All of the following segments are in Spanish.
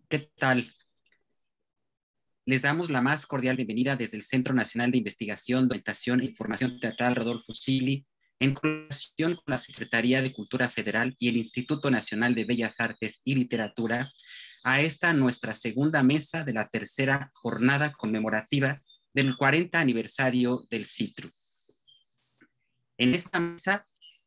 ¿Qué tal? Les damos la más cordial bienvenida desde el Centro Nacional de Investigación, Documentación e Información Teatral Rodolfo Silly, en colaboración con la Secretaría de Cultura Federal y el Instituto Nacional de Bellas Artes y Literatura, a esta nuestra segunda mesa de la tercera jornada conmemorativa del 40 aniversario del CITRU. En esta mesa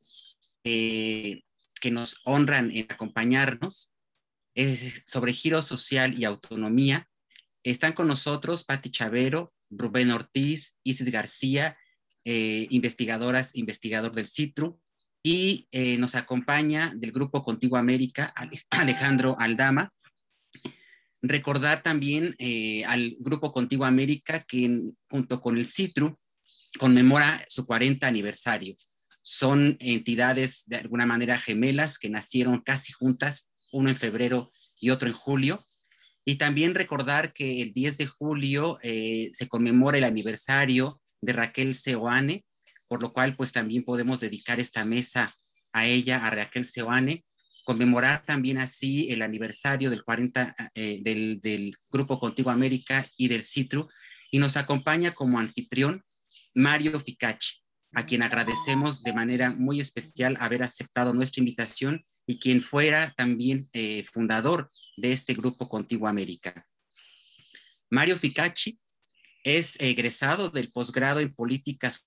que nos honran en acompañarnos sobre giro social y autonomía, están con nosotros Pati Chavero, Rubén Ortiz, Isis García, investigador del CITRU, y nos acompaña del Grupo Contigo América, Alejandro Aldama. Recordar también al Grupo Contigo América que junto con el CITRU conmemora su 40 aniversario. Son entidades de alguna manera gemelas que nacieron casi juntas, uno en febrero y otro en julio. Y también recordar que el 10 de julio se conmemora el aniversario de Raquel Seoane, por lo cual pues también podemos dedicar esta mesa a ella, a Raquel Seoane, conmemorar también así el aniversario del 40 del Grupo Contigo América y del CITRU, y nos acompaña como anfitrión Mario Ficacci, a quien agradecemos de manera muy especial haber aceptado nuestra invitación y quien fuera también fundador de este Grupo Contigo América. Mario Ficacci es egresado del posgrado en Políticas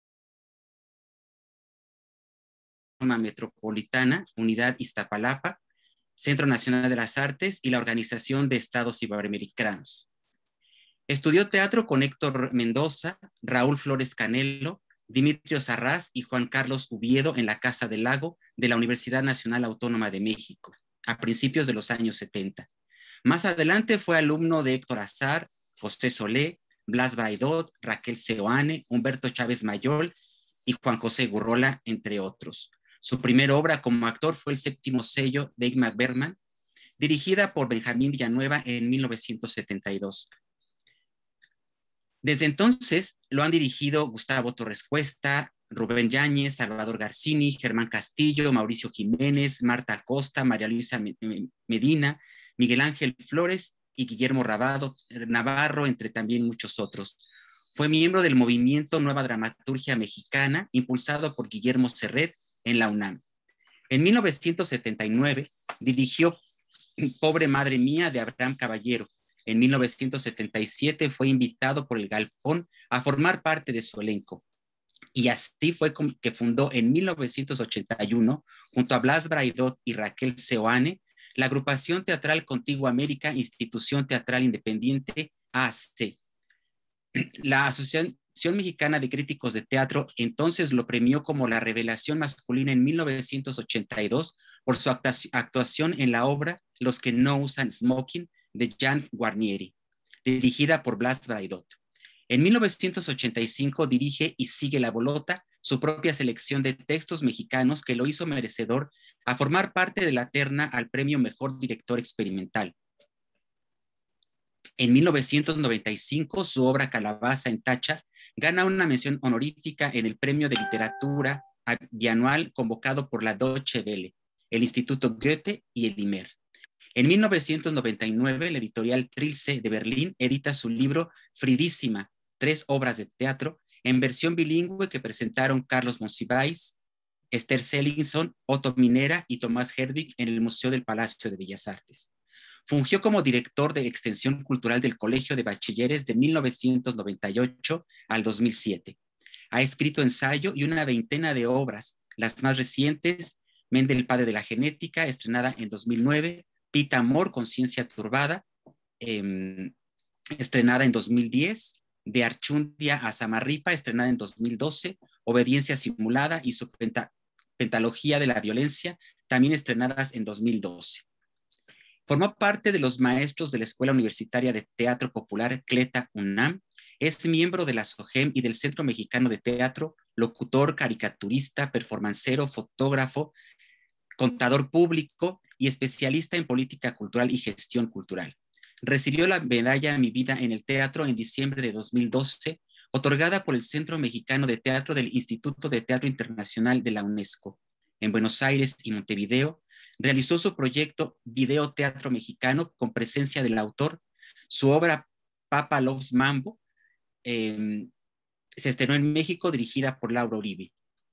Metropolitana, Unidad Iztapalapa, Centro Nacional de las Artes y la Organización de Estados Iberoamericanos. Estudió teatro con Héctor Mendoza, Raúl Flores Canelo, Dimitrio Sarraz y Juan Carlos Uviedo en la Casa del Lago de la Universidad Nacional Autónoma de México, a principios de los años 70. Más adelante fue alumno de Héctor Azar, José Solé, Blas Baidot, Raquel Seoane, Humberto Chávez Mayol y Juan José Gurrola, entre otros. Su primera obra como actor fue El Séptimo Sello de Ingmar Bergman, dirigida por Benjamín Villanueva en 1972. Desde entonces lo han dirigido Gustavo Torres Cuesta, Rubén Yáñez, Salvador Garcini, Germán Castillo, Mauricio Jiménez, Marta Acosta, María Luisa Medina, Miguel Ángel Flores y Guillermo Navarro, entre también muchos otros. Fue miembro del movimiento Nueva Dramaturgia Mexicana, impulsado por Guillermo Serret en la UNAM. En 1979 dirigió Pobre Madre Mía de Abraham Caballero. En 1977 fue invitado por el Galpón a formar parte de su elenco. Y así fue que fundó en 1981, junto a Blas Braidot y Raquel Seoane, la agrupación teatral Contigo América, Institución Teatral Independiente, AC. La Asociación Mexicana de Críticos de Teatro entonces lo premió como la revelación masculina en 1982 por su actuación en la obra Los que no usan smoking de Jean Guarnieri, dirigida por Blas Braidot. En 1985 dirige Y sigue la bolota, su propia selección de textos mexicanos que lo hizo merecedor a formar parte de la terna al premio Mejor Director Experimental. En 1995, su obra Calabaza en Tacha gana una mención honorífica en el Premio de Literatura bianual convocado por la Deutsche Welle, el Instituto Goethe y el IMER. En 1999, la editorial Trilce de Berlín edita su libro Fridísima, 3 obras de teatro, en versión bilingüe que presentaron Carlos Monsiváis, Esther Sellinson, Otto Minera y Tomás Herdwig en el Museo del Palacio de Bellas Artes. Fungió como director de Extensión Cultural del Colegio de Bachilleres de 1998 al 2007. Ha escrito ensayo y una veintena de obras, las más recientes, Mendel, el padre de la genética, estrenada en 2009, Pita Amor, Conciencia Turbada, estrenada en 2010, De Archundia a Samarripa, estrenada en 2012, Obediencia Simulada y su Pentalogía de la Violencia, también estrenadas en 2012. Formó parte de los maestros de la Escuela Universitaria de Teatro Popular Cleta UNAM, es miembro de la SOGEM y del Centro Mexicano de Teatro, locutor, caricaturista, performancero, fotógrafo, contador público y especialista en política cultural y gestión cultural. Recibió la medalla Mi Vida en el Teatro en diciembre de 2012, otorgada por el Centro Mexicano de Teatro del Instituto de Teatro Internacional de la UNESCO. En Buenos Aires y Montevideo Realizó su proyecto Video Teatro Mexicano con presencia del autor. Su obra Papa Loves Mambo se estrenó en México, dirigida por Laura Uribe.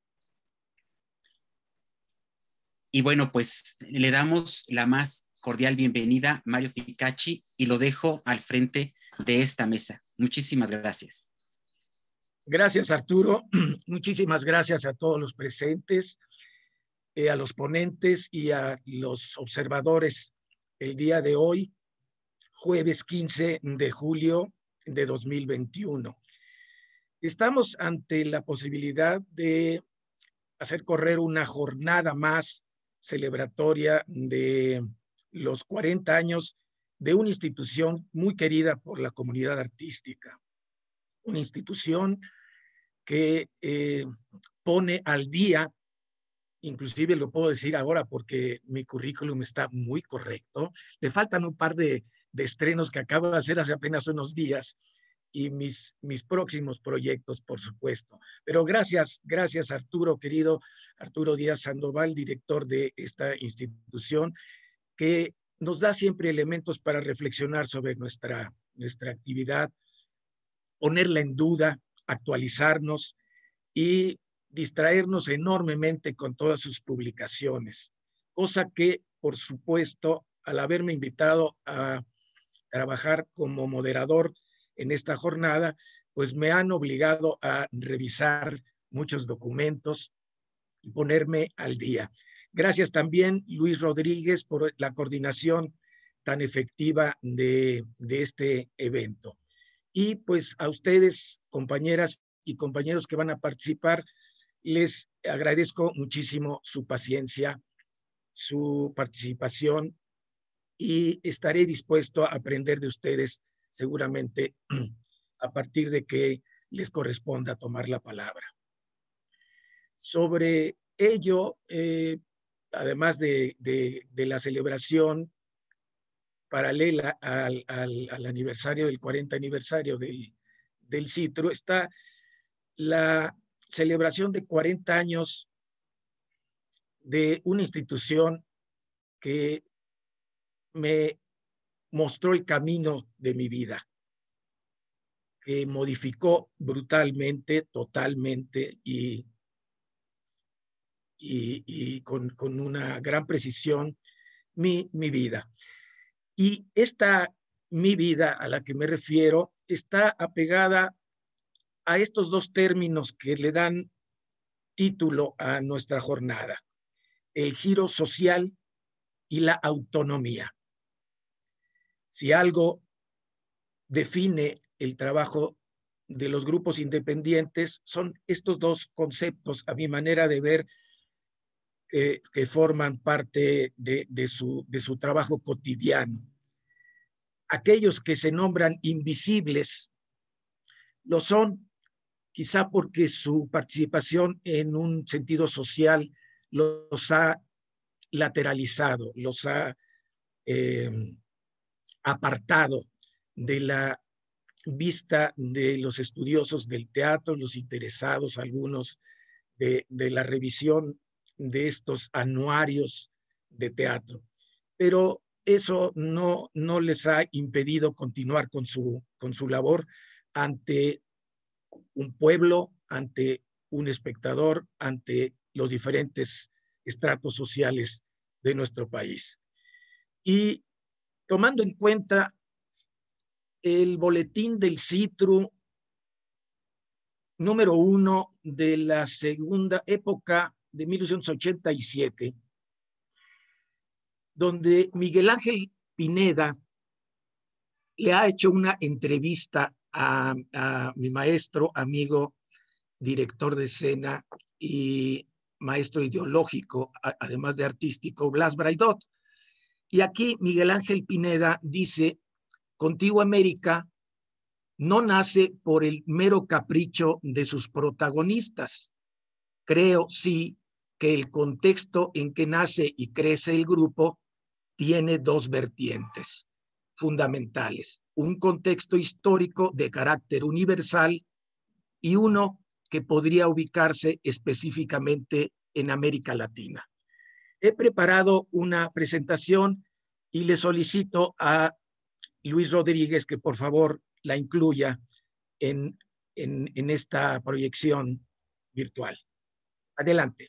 Y bueno, pues le damos la más cordial bienvenida a Mario Ficacci y lo dejo al frente de esta mesa. Muchísimas gracias. Gracias, Arturo. Muchísimas gracias a todos los presentes, a los ponentes y a los observadores el día de hoy, jueves 15 de julio de 2021. Estamos ante la posibilidad de hacer correr una jornada más celebratoria de los 40 años de una institución muy querida por la comunidad artística. Una institución que pone al día, inclusive lo puedo decir ahora porque mi currículum está muy correcto, le faltan un par de estrenos que acabo de hacer hace apenas unos días y mis próximos proyectos, por supuesto. Pero gracias Arturo, querido Arturo Díaz Sandoval, director de esta institución, que nos da siempre elementos para reflexionar sobre nuestra actividad, ponerla en duda, actualizarnos y distraernos enormemente con todas sus publicaciones, cosa que, por supuesto, al haberme invitado a trabajar como moderador en esta jornada, pues me han obligado a revisar muchos documentos y ponerme al día. Gracias también, Luis Rodríguez, por la coordinación tan efectiva de este evento. Y pues a ustedes, compañeras y compañeros que van a participar, les agradezco muchísimo su paciencia, su participación y estaré dispuesto a aprender de ustedes seguramente a partir de que les corresponda tomar la palabra. Sobre ello, además de la celebración paralela al aniversario, del 40 aniversario del CITRO, está la celebración de 40 años de una institución que me mostró el camino de mi vida, que modificó brutalmente, totalmente y con una gran precisión mi vida. Y esta mi vida a la que me refiero está apegada a estos dos términos que le dan título a nuestra jornada: el giro social y la autonomía. Si algo define el trabajo de los grupos independientes, son estos dos conceptos, a mi manera de ver, que forman parte de su trabajo cotidiano. Aquellos que se nombran invisibles lo son quizá porque su participación en un sentido social los ha lateralizado, los ha apartado de la vista de los estudiosos del teatro, los interesados, algunos de la revisión de estos anuarios de teatro. Pero eso no les ha impedido continuar con su labor ante un pueblo, ante un espectador, ante los diferentes estratos sociales de nuestro país. Y tomando en cuenta el boletín del CITRU número 1 de la segunda época de 1987, donde Miguel Ángel Pineda le ha hecho una entrevista a mi maestro, amigo, director de escena y maestro ideológico, además de artístico, Blas Braidot. Y aquí Miguel Ángel Pineda dice: Contigo América no nace por el mero capricho de sus protagonistas. Creo, sí, que el contexto en que nace y crece el grupo tiene dos vertientes fundamentales: un contexto histórico de carácter universal y uno que podría ubicarse específicamente en América Latina. He preparado una presentación y le solicito a Luis Rodríguez que por favor la incluya en esta proyección virtual. Adelante.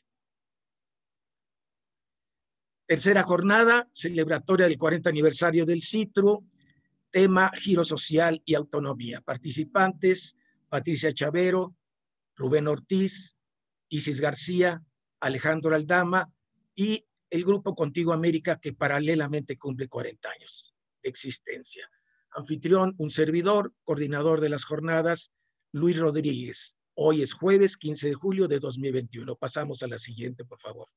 Tercera jornada, celebratoria del 40 aniversario del CITRU, tema giro social y autonomía. Participantes, Patricia Chavero, Rubén Ortiz, Isis García, Alejandro Aldama y el grupo Contigo América, que paralelamente cumple 40 años de existencia. Anfitrión, un servidor, coordinador de las jornadas, Luis Rodríguez. Hoy es jueves 15 de julio de 2021. Pasamos a la siguiente, por favor.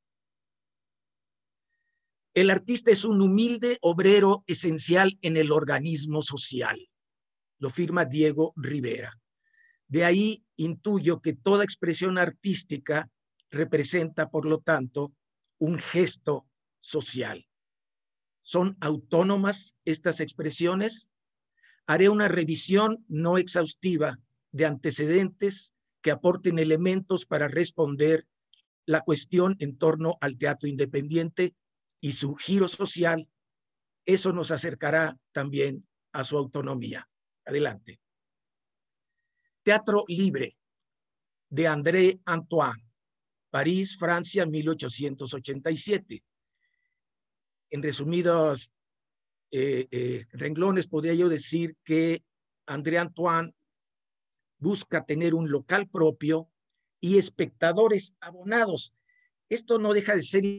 El artista es un humilde obrero esencial en el organismo social. Lo firma Diego Rivera. De ahí intuyo que toda expresión artística representa, por lo tanto, un gesto social. ¿Son autónomas estas expresiones? Haré una revisión no exhaustiva de antecedentes que aporten elementos para responder la cuestión en torno al teatro independiente y su giro social. Eso nos acercará también a su autonomía. Adelante. Teatro Libre, de André Antoine, París, Francia, 1887. En resumidos renglones, podría yo decir que André Antoine busca tener un local propio y espectadores abonados. Esto no deja de ser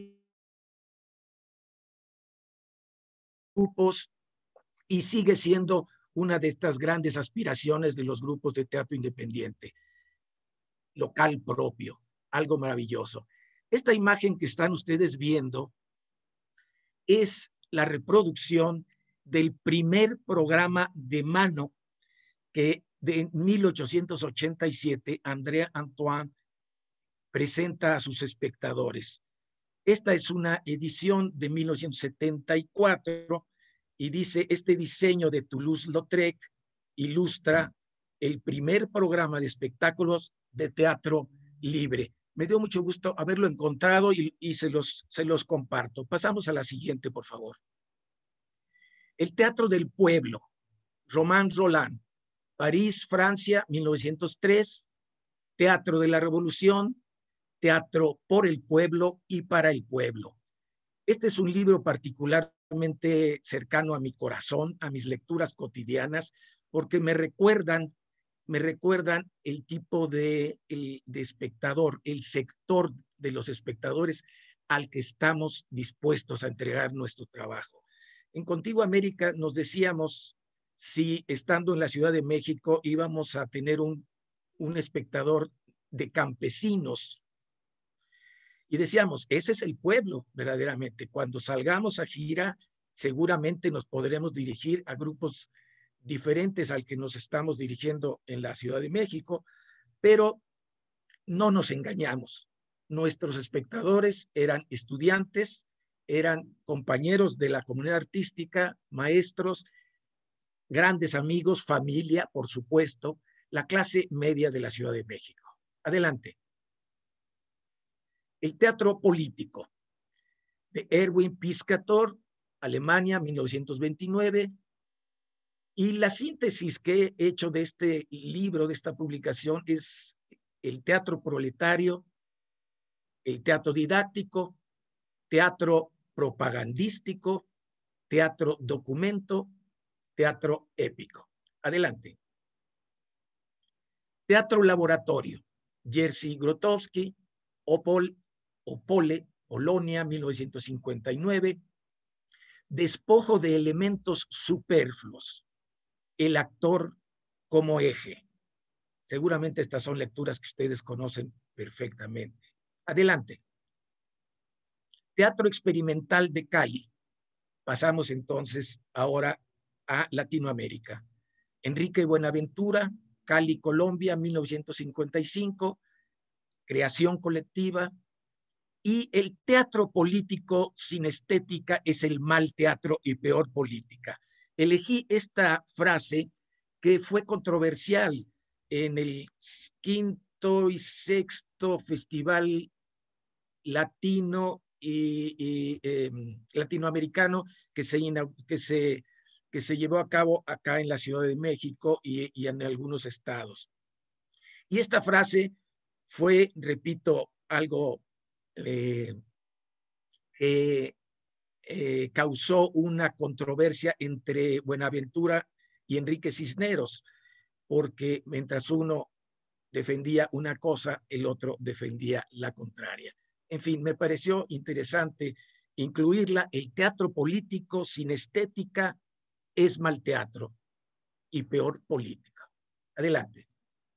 grupos y sigue siendo una de estas grandes aspiraciones de los grupos de teatro independiente. Local propio, algo maravilloso. Esta imagen que están ustedes viendo es la reproducción del primer programa de mano que de 1887 André Antoine presenta a sus espectadores. Esta es una edición de 1974 y dice: este diseño de Toulouse-Lautrec ilustra el primer programa de espectáculos de teatro libre. Me dio mucho gusto haberlo encontrado y se los comparto. Pasamos a la siguiente, por favor. El Teatro del Pueblo, Romain Rolland, París, Francia, 1903, Teatro de la Revolución, Teatro por el Pueblo y para el Pueblo. Este es un libro particularmente cercano a mi corazón, a mis lecturas cotidianas, porque me recuerdan el tipo de espectador, el sector de los espectadores al que estamos dispuestos a entregar nuestro trabajo. En Contigo América nos decíamos si estando en la Ciudad de México íbamos a tener un espectador de campesinos. Y decíamos, ese es el pueblo verdaderamente. Cuando salgamos a gira, seguramente nos podremos dirigir a grupos diferentes al que nos estamos dirigiendo en la Ciudad de México, pero no nos engañamos. Nuestros espectadores eran estudiantes, eran compañeros de la comunidad artística, maestros, grandes amigos, familia, por supuesto, la clase media de la Ciudad de México. Adelante. El teatro político, de Erwin Piscator, Alemania, 1929. Y la síntesis que he hecho de este libro, de esta publicación, es el teatro proletario, el teatro didáctico, teatro propagandístico, teatro documento, teatro épico. Adelante. Teatro laboratorio, Jerzy Grotowski, Opole, Polonia, 1959. Despojo de elementos superfluos, el actor como eje. Seguramente estas son lecturas que ustedes conocen perfectamente. Adelante. Teatro experimental de Cali. Pasamos entonces ahora a Latinoamérica. Enrique Buenaventura, Cali, Colombia, 1955. Creación colectiva. Y el teatro político sin estética es el mal teatro y peor política. Elegí esta frase que fue controversial en el 5º y 6º Festival Latino latinoamericano que se llevó a cabo acá en la Ciudad de México y en algunos estados. Y esta frase fue, repito, algo que causó una controversia entre Buenaventura y Enrique Cisneros, porque mientras uno defendía una cosa, el otro defendía la contraria. En fin, me pareció interesante incluirla. El teatro político sin estética es mal teatro y peor política. Adelante.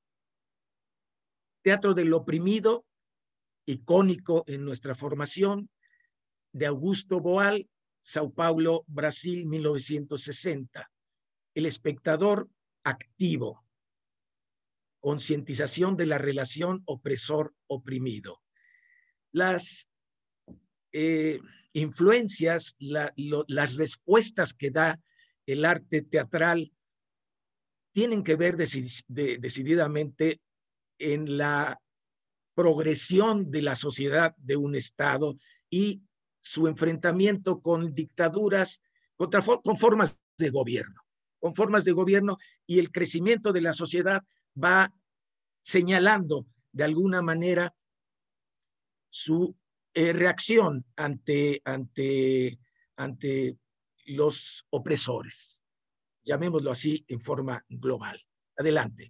Teatro del oprimido, icónico en nuestra formación, de Augusto Boal, Sao Paulo, Brasil, 1960. El espectador activo. Concientización de la relación opresor-oprimido. Las influencias, las respuestas que da el arte teatral tienen que ver decididamente en la progresión de la sociedad de un Estado y su enfrentamiento con dictaduras, con formas de gobierno, y el crecimiento de la sociedad va señalando de alguna manera su reacción ante los opresores, llamémoslo así en forma global. Adelante.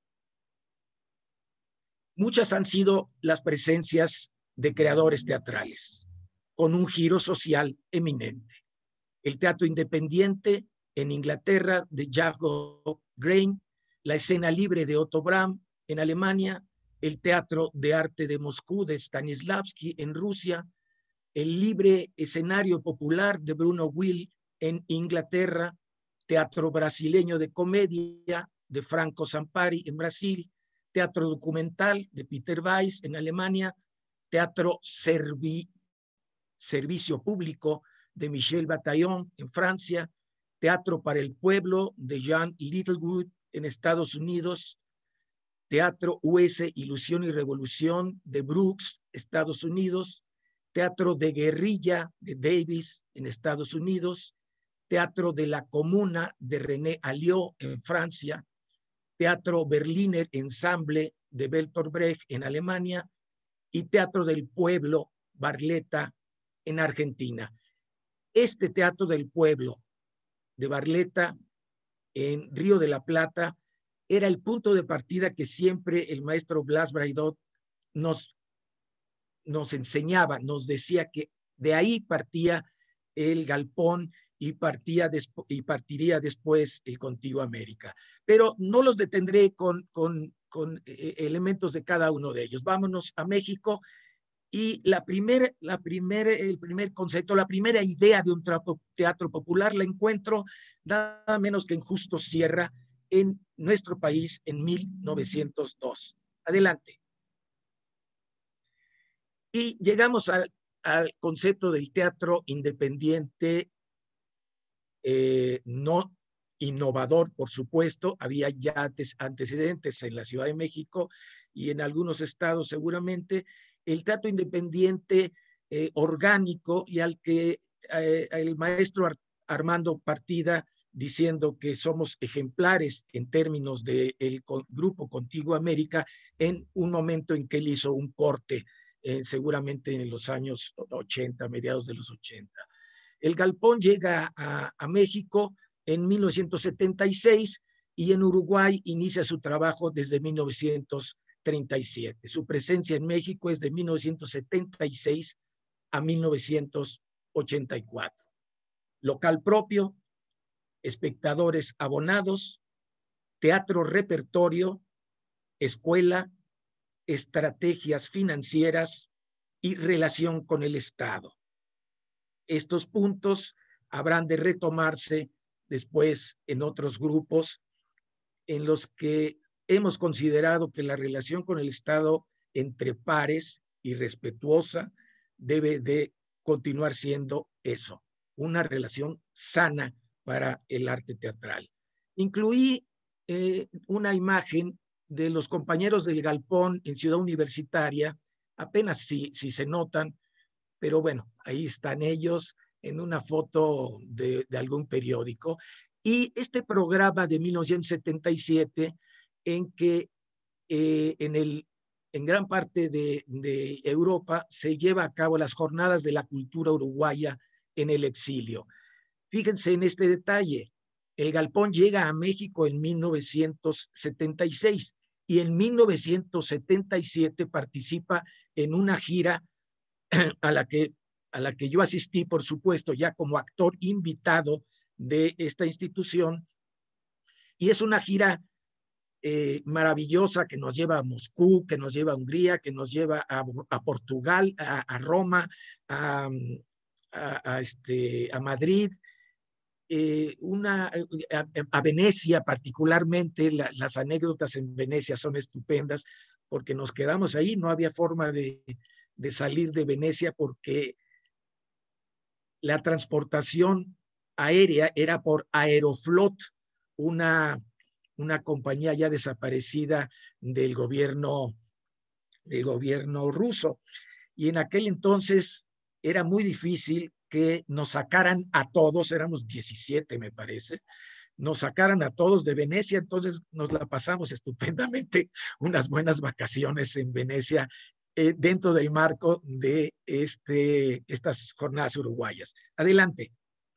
Muchas han sido las presencias de creadores teatrales, con un giro social eminente. El teatro independiente en Inglaterra de Jacob Grimm, la escena libre de Otto Brahm en Alemania, el teatro de arte de Moscú de Stanislavski en Rusia, el libre escenario popular de Bruno Will en Inglaterra, teatro brasileño de comedia de Franco Zampari en Brasil, teatro documental de Peter Weiss en Alemania, teatro servicio público de Michel Bataillon en Francia, teatro para el pueblo de John Littlewood en Estados Unidos, teatro US Ilusión y Revolución de Brooks, Estados Unidos, teatro de guerrilla de Davis en Estados Unidos, teatro de la Comuna de René Alliot en Francia, teatro Berliner Ensemble de Bertolt Brecht en Alemania y teatro del pueblo Barletta en Argentina. Este teatro del pueblo de Barletta en Río de la Plata era el punto de partida que siempre el maestro Blas Braidot nos enseñaba, nos decía que de ahí partía el galpón y partiría después el Contigo América. Pero no los detendré con elementos de cada uno de ellos. Vámonos a México y el primer concepto, la primera idea de un teatro popular la encuentro nada menos que en Justo Sierra en nuestro país en 1902. Adelante. Y llegamos al concepto del teatro independiente, no innovador, por supuesto. Había ya antecedentes en la Ciudad de México y en algunos estados seguramente. El teatro independiente orgánico, y al que el maestro Armando Partida, diciendo que somos ejemplares en términos del grupo Contigo América, en un momento en que él hizo un corte, seguramente en los años 80, mediados de los 80. El galpón llega a México en 1976 y en Uruguay inicia su trabajo desde 1937. Su presencia en México es de 1976 a 1984. Local propio, espectadores abonados, teatro repertorio, escuela, estrategias financieras y relación con el Estado. Estos puntos habrán de retomarse después en otros grupos en los que hemos considerado que la relación con el Estado entre pares y respetuosa debe de continuar siendo eso, una relación sana para el arte teatral. Incluí una imagen de los compañeros del galpón en Ciudad Universitaria, apenas si se notan, pero bueno, ahí están ellos en una foto de algún periódico. Y este programa de 1977, en que en gran parte de Europa se lleva a cabo las jornadas de la cultura uruguaya en el exilio. Fíjense en este detalle. El Galpón llega a México en 1976 y en 1977 participa en una gira a la que yo asistí, por supuesto, ya como actor invitado de esta institución. Y es una gira maravillosa que nos lleva a Moscú, que nos lleva a Hungría, que nos lleva a Portugal, a Roma, a Madrid, a Venecia particularmente. Las anécdotas en Venecia son estupendas porque nos quedamos ahí, no había forma de salir de Venecia porque la transportación aérea era por Aeroflot, una compañía ya desaparecida del gobierno ruso. Y en aquel entonces era muy difícil que nos sacaran a todos, éramos 17 me parece, nos sacaran a todos de Venecia, entonces nos la pasamos estupendamente, unas buenas vacaciones en Venecia, dentro del marco de estas jornadas uruguayas. Adelante.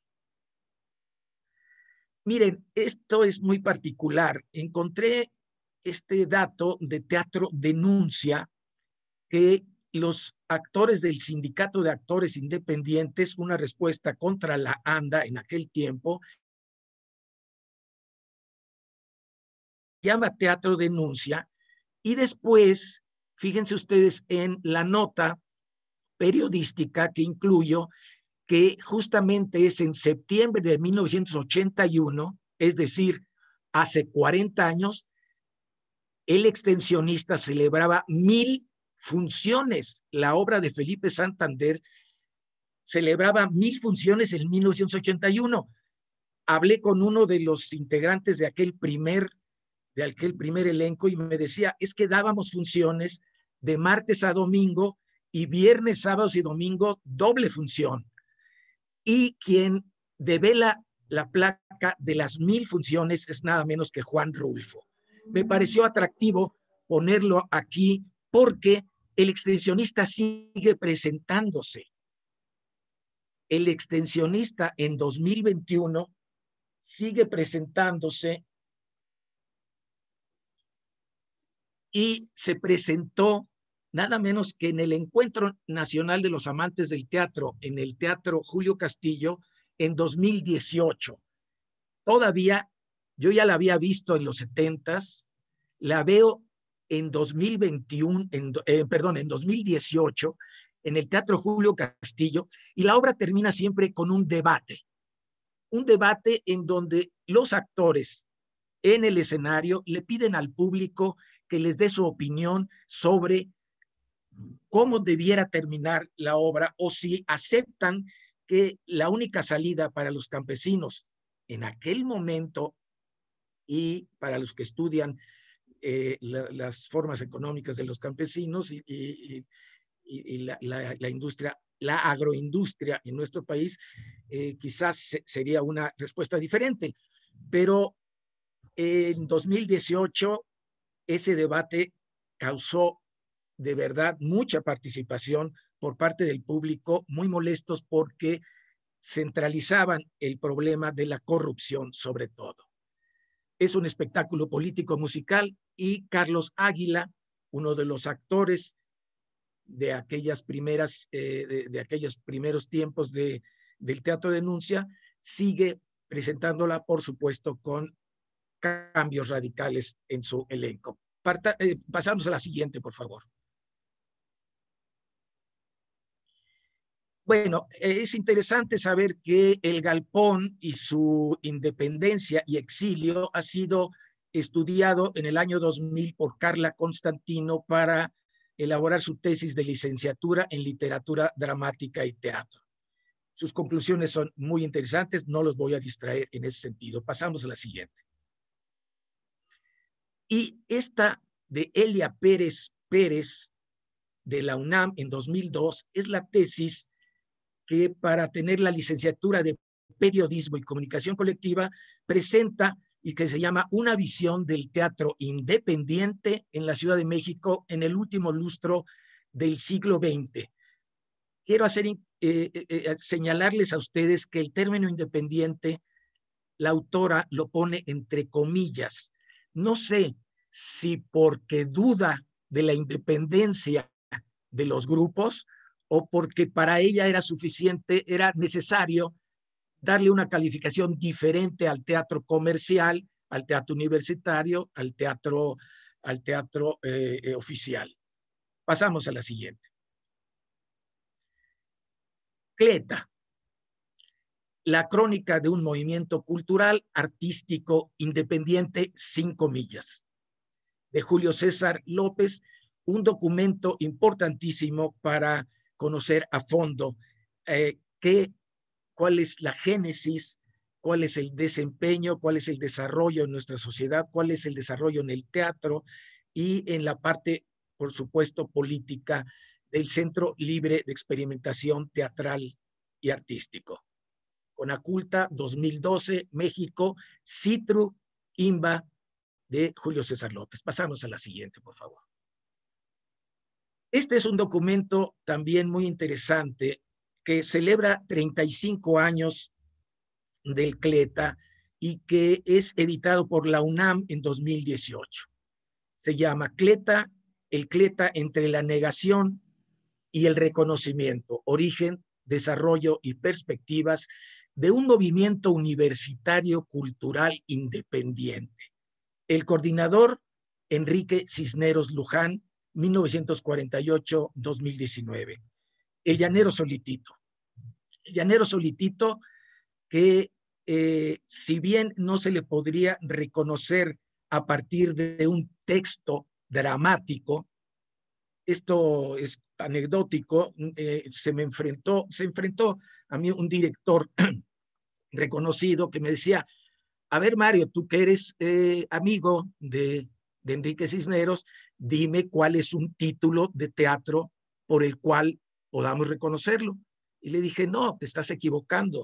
Miren, esto es muy particular. Encontré este dato de Teatro Denuncia, que los actores del Sindicato de Actores Independientes, una respuesta contra la ANDA en aquel tiempo, llama Teatro Denuncia, y después, fíjense ustedes en la nota periodística que incluyo, que justamente es en septiembre de 1981, es decir, hace 40 años, el extensionista celebraba 1000 funciones. La obra de Felipe Santander celebraba 1000 funciones en 1981. Hablé con uno de los integrantes de aquel primer elenco y me decía, es que dábamos funciones de martes a domingo y viernes, sábados y domingos doble función. Y quien devela la placa de las 1000 funciones es nada menos que Juan Rulfo. Me pareció atractivo ponerlo aquí porque el extensionista sigue presentándose. El extensionista en 2021 sigue presentándose y se presentó nada menos que en el Encuentro Nacional de los Amantes del Teatro, en el Teatro Julio Castillo, en 2018. Todavía, yo ya la había visto en los 70s, la veo en 2021, en 2018, en el Teatro Julio Castillo, y la obra termina siempre con un debate en donde los actores en el escenario le piden al público que les dé su opinión sobre cómo debiera terminar la obra o si aceptan que la única salida para los campesinos en aquel momento y para los que estudian las formas económicas de los campesinos y la industria, la agroindustria en nuestro país, quizás sería una respuesta diferente. Pero en 2018 ese debate causó de verdad mucha participación por parte del público, muy molestos porque centralizaban el problema de la corrupción sobre todo. Es un espectáculo político musical y Carlos Águila, uno de los actores de aquellas primeras, de aquellos primeros tiempos del Teatro Denuncia, sigue presentándola, por supuesto, con cambios radicales en su elenco. Pasamos a la siguiente, por favor. Bueno, es interesante saber que el Galpón y su independencia y exilio ha sido estudiado en el año 2000 por Carla Constantino para elaborar su tesis de licenciatura en literatura dramática y teatro. Sus conclusiones son muy interesantes, no los voy a distraer en ese sentido. Pasamos a la siguiente. Y esta de Elia Pérez de la UNAM en 2002 es la tesis que para tener la licenciatura de Periodismo y Comunicación Colectiva presenta y que se llama Una visión del teatro independiente en la Ciudad de México en el último lustro del siglo XX. Quiero señalarles a ustedes que el término independiente, la autora lo pone entre comillas. No sé si porque duda de la independencia de los grupos o porque para ella era suficiente, era necesario darle una calificación diferente al teatro comercial, al teatro universitario, al teatro oficial. Pasamos a la siguiente. Cleta, la crónica de un movimiento cultural, artístico, independiente, sin comillas, de Julio César López, un documento importantísimo para conocer a fondo cuál es la génesis, cuál es el desempeño, cuál es el desarrollo en nuestra sociedad, cuál es el desarrollo en el teatro y en la parte, por supuesto, política del Centro Libre de Experimentación Teatral y Artístico. Conaculta, 2012, México, Citru, IMBA, de Julio César López. Pasamos a la siguiente, por favor. Este es un documento también muy interesante que celebra 35 años del CLETA y que es editado por la UNAM en 2018. Se llama CLETA, el CLETA entre la negación y el reconocimiento, origen, desarrollo y perspectivas de un movimiento universitario cultural independiente. El coordinador, Enrique Cisneros Luján, 1948-2019. El Llanero Solitito. El Llanero Solitito que si bien no se le podría reconocer a partir de un texto dramático, esto es anecdótico, se enfrentó a mí un director reconocido que me decía, a ver Mario, tú que eres amigo de Enrique Cisneros, dime cuál es un título de teatro por el cual podamos reconocerlo. Y le dije, no, te estás equivocando.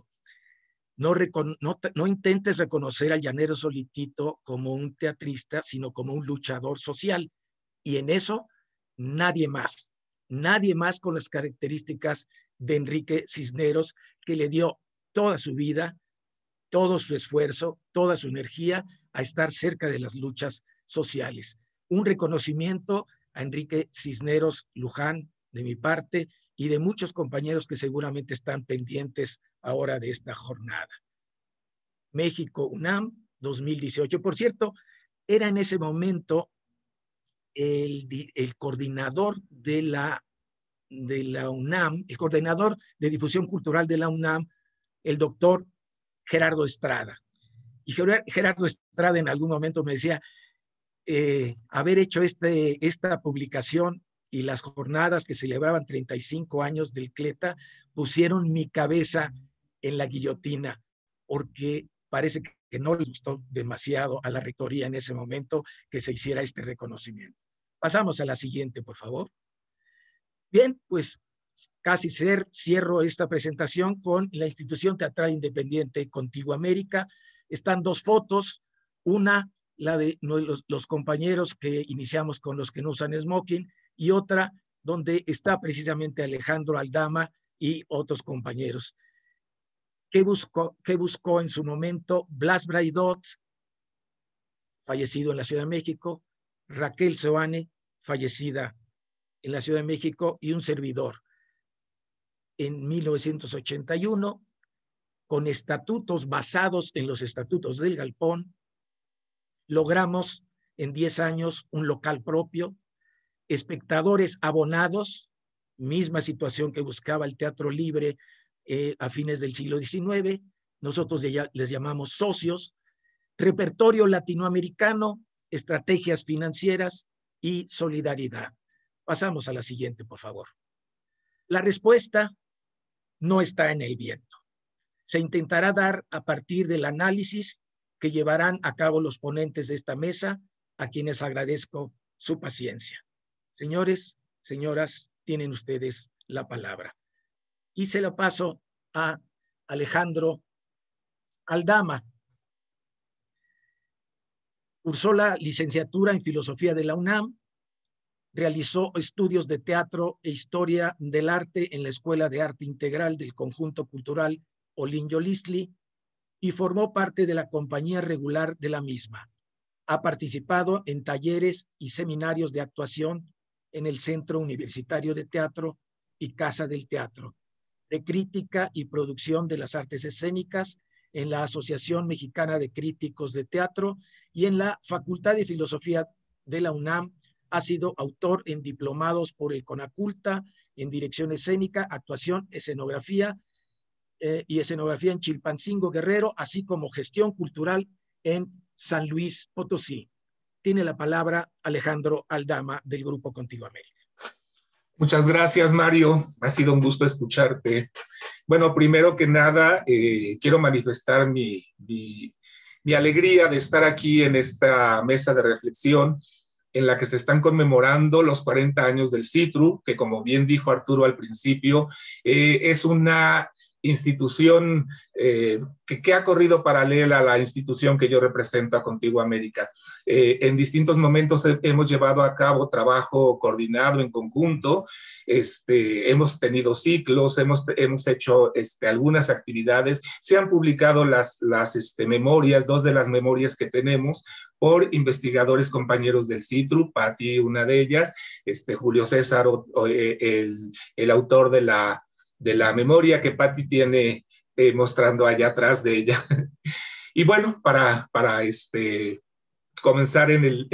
No intentes reconocer al Llanero Solitito como un teatrista, sino como un luchador social. Y en eso, nadie más con las características de Enrique Cisneros, que le dio toda su vida, todo su esfuerzo, toda su energía a estar cerca de las luchas sociales. Un reconocimiento a Enrique Cisneros Luján de mi parte y de muchos compañeros que seguramente están pendientes ahora de esta jornada. México UNAM 2018. Por cierto, era en ese momento el coordinador de la UNAM, el coordinador de difusión cultural de la UNAM, el doctor Gerardo Estrada. Y Gerardo Estrada en algún momento me decía, haber hecho esta publicación y las jornadas que celebraban 35 años del CLETA pusieron mi cabeza en la guillotina, porque parece que no les gustó demasiado a la rectoría en ese momento que se hiciera este reconocimiento. Pasamos a la siguiente, por favor. Bien, pues casi cierro esta presentación con la Institución Teatral Independiente Contigo América. Están dos fotos, una la de los compañeros que iniciamos con los que no usan smoking y otra donde está precisamente Alejandro Aldama y otros compañeros. ¿Qué buscó en su momento Blas Braidot, fallecido en la Ciudad de México, Raquel Seoane, fallecida en la Ciudad de México, y un servidor? En 1981, con estatutos basados en los estatutos del Galpón, logramos en 10 años un local propio, espectadores abonados, misma situación que buscaba el Teatro Libre a fines del siglo XIX, nosotros les llamamos socios, repertorio latinoamericano, estrategias financieras y solidaridad. Pasamos a la siguiente, por favor. La respuesta no está en el viento. Se intentará dar a partir del análisis que llevarán a cabo los ponentes de esta mesa, a quienes agradezco su paciencia. Señores, señoras, tienen ustedes la palabra. y se lo paso a Alejandro Aldama. Cursó la licenciatura en Filosofía de la UNAM, realizó estudios de teatro e historia del arte en la Escuela de Arte Integral del Conjunto Cultural Olin Yolisli y formó parte de la compañía regular de la misma. Ha participado en talleres y seminarios de actuación en el Centro Universitario de Teatro y Casa del Teatro, de crítica y producción de las artes escénicas en la Asociación Mexicana de Críticos de Teatro y en la Facultad de Filosofía de la UNAM. Ha sido autor en diplomados por el CONACULTA en dirección escénica, actuación, escenografía y escenografía en Chilpancingo, Guerrero, así como gestión cultural en San Luis Potosí. Tiene la palabra Alejandro Aldama del Grupo Contigo América. Muchas gracias, Mario. Ha sido un gusto escucharte. Bueno, primero que nada, quiero manifestar mi alegría de estar aquí en esta mesa de reflexión en la que se están conmemorando los 40 años del CITRU, que como bien dijo Arturo al principio, es una institución que ha corrido paralela a la institución que yo represento a Contigo América. En distintos momentos hemos llevado a cabo trabajo coordinado en conjunto, hemos tenido ciclos, hemos hecho algunas actividades, se han publicado las memorias, dos de las memorias que tenemos, por investigadores compañeros del CITRU, Patti, una de ellas, Julio César, el autor de la memoria que Patti tiene mostrando allá atrás de ella. Y bueno, para comenzar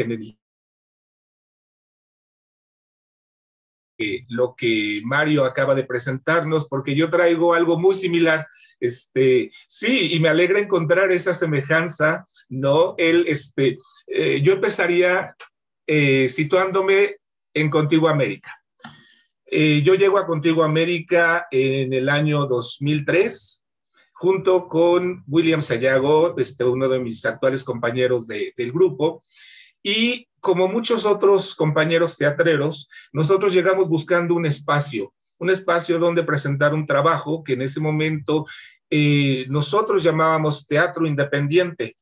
lo que Mario acaba de presentarnos, porque yo traigo algo muy similar. Sí, y me alegra encontrar esa semejanza, ¿no? Yo empezaría situándome en Contigo América. Yo llego a Contigo América en el año 2003, junto con William Sayago, uno de mis actuales compañeros del grupo, y como muchos otros compañeros teatreros, nosotros llegamos buscando un espacio donde presentar un trabajo que en ese momento nosotros llamábamos teatro independiente.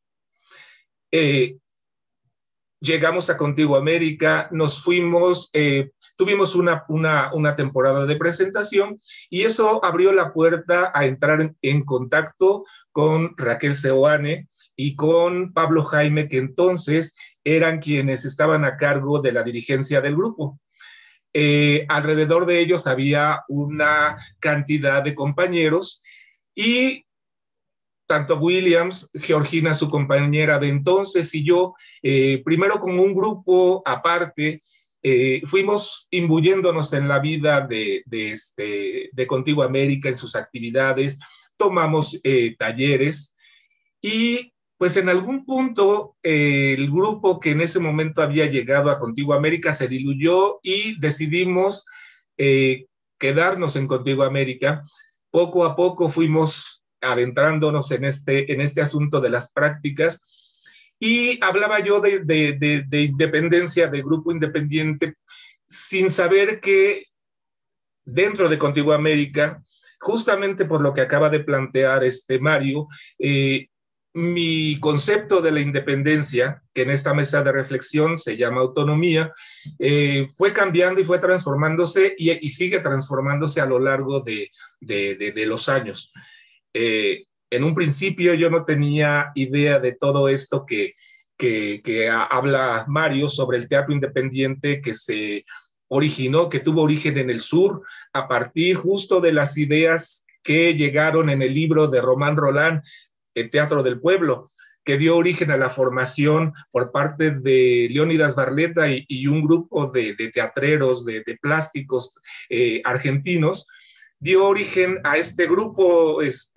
Llegamos a Contigo América, nos fuimos, tuvimos una temporada de presentación y eso abrió la puerta a entrar en contacto con Raquel Seoane y con Pablo Jaime, que entonces eran quienes estaban a cargo de la dirigencia del grupo. Alrededor de ellos había una cantidad de compañeros y tanto Williams, Georgina, su compañera de entonces, y yo, primero como un grupo aparte, fuimos imbuyéndonos en la vida de Contigo América, en sus actividades, tomamos talleres y pues en algún punto el grupo que en ese momento había llegado a Contigo América se diluyó y decidimos quedarnos en Contigo América. Poco a poco fuimos adentrándonos en este asunto de las prácticas y hablaba yo de independencia, de grupo independiente, sin saber que dentro de Contigo América, justamente por lo que acaba de plantear Mario, mi concepto de la independencia, que en esta mesa de reflexión se llama autonomía, fue cambiando y fue transformándose y sigue transformándose a lo largo de los años. En un principio yo no tenía idea de todo esto que habla Mario sobre el teatro independiente que se originó, que tuvo origen en el sur, a partir justo de las ideas que llegaron en el libro de Román Roland, El Teatro del Pueblo, que dio origen a la formación por parte de Leónidas Barletta y un grupo de teatreros, de plásticos argentinos, dio origen a este grupo